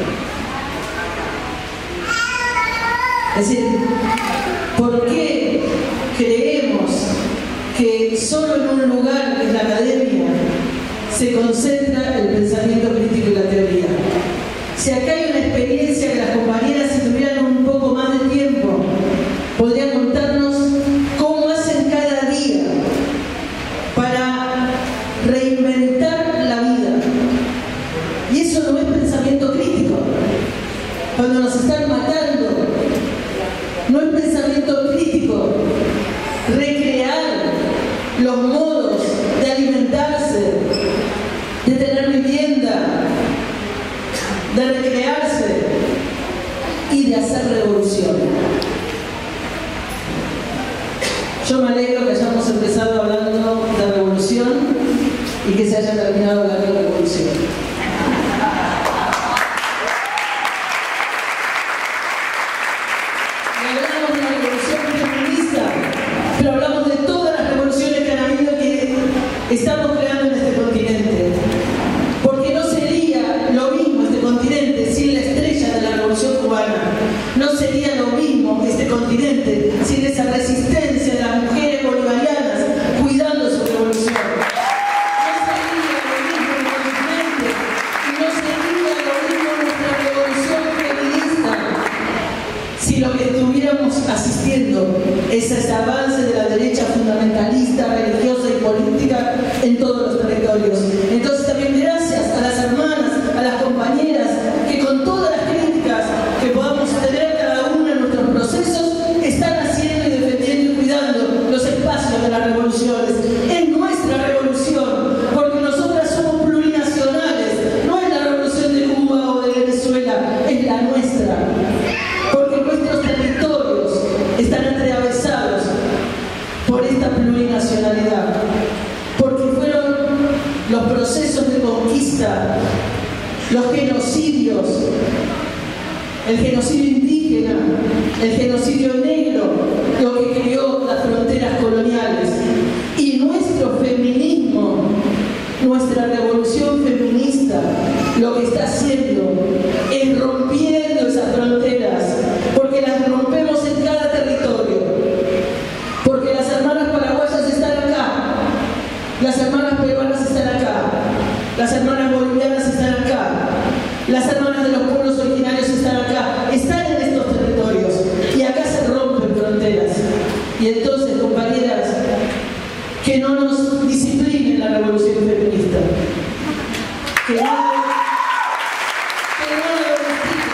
Es decir, ¿por qué creemos que solo en un lugar, que es la academia, se concentra el pensamiento crítico y la teoría? Si acá hay una experiencia que las compañeras, si tuvieran un poco más de tiempo, podrían contarnos cómo hacen cada día para reinventar la vida. Y eso no es pensamiento crítico. Cuando nos están matando, no es pensamiento crítico recrear los modos de alimentarse, de tener vivienda, de recrearse y de hacer revolución. Yo me alegro que hayamos empezado hablando de revolución y que se haya terminado hablando de revolución. Y hablamos de la revolución feminista, pero hablamos de todas las revoluciones que han habido y que estamos creando en este continente. Porque no sería lo mismo este continente sin la estrella de la revolución cubana. No sería lo mismo este continente sin esa resistencia de las mujeres bolivarianas cuidando su revolución. No sería lo mismo el continente y no sería lo mismo nuestra revolución feminista si lo que estuviéramos asistiendo es ese avance de la derecha fundamentalista, religiosa y política en todos los territorios. Entonces también gracias a las hermanas, a las compañeras que con todo revoluciones. Es nuestra revolución, porque nosotras somos plurinacionales. No es la revolución de Cuba o de Venezuela, es la nuestra. Porque nuestros territorios están atravesados por esta plurinacionalidad. Porque fueron los procesos de conquista, los genocidios, el genocidio indígena, el genocidio negro, lo que creó las fronteras coloniales. Y nuestro feminismo, nuestra revolución feminista, lo que está haciendo es rompiendo esas fronteras, porque las rompemos en cada territorio. Porque las hermanas paraguayas están acá, las hermanas peruanas están acá, las hermanas bolivianas están acá, las hermanas de los pueblos originarios están acá, están en estos territorios y acá se rompen fronteras. Y entonces, compañeras, que no nos disciplinen la revolución feminista, que no la domestiquen,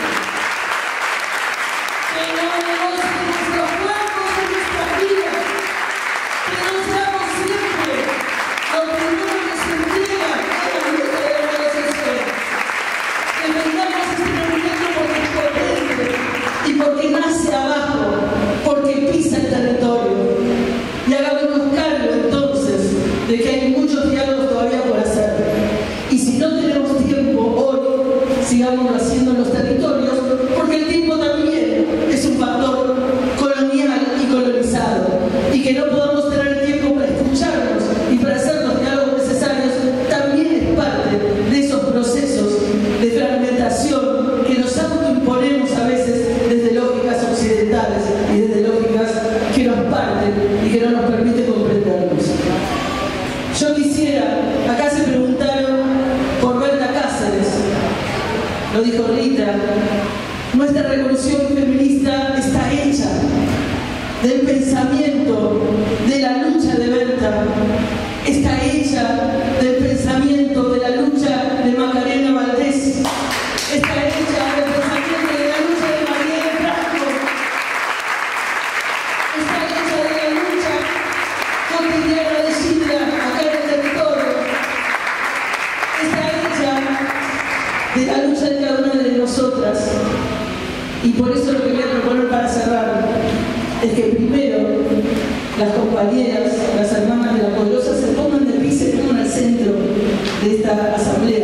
que no negocien nuestros cuerpos y nuestras vidas, que no seamos siempre los primeros que se entregan a la lucha de la negociación. Defendamos este movimiento porque es potente y porque nace abajo, porque pisa el territorio. Y hagámonos cargo entonces de que hay muchos diálogos todavía por hacer. Y si no tenemos tiempo hoy, sigámoslo haciendo en los territorios, porque el tiempo también es un factor colonial y colonizado. Y que no podamos tener tiempo para escucharnos y para hacer los diálogos necesarios también es parte de esos procesos de fragmentación que nos autoimponemos a veces desde lógicas occidentales y desde lógicas que nos parten y que no nos permiten comprendernos. Yo quisiera, acá se preguntaron por Berta Cáceres, lo dijo Rita, nuestra revolución feminista está hecha del pensamiento, de la lucha de Berta, está hecha del pensamiento, de la lucha de Macarena Valdés, está hecha del pensamiento de la lucha de Marielle Franco, está hecha de la lucha cotidiana de Gilda acá en el territorio, está hecha de la lucha de cada una de nosotras. Y por eso lo que voy a proponer para cerrar es que primero las compañeras, las hermanas de la Poderosa se pongan de pie y se pongan al centro de esta asamblea.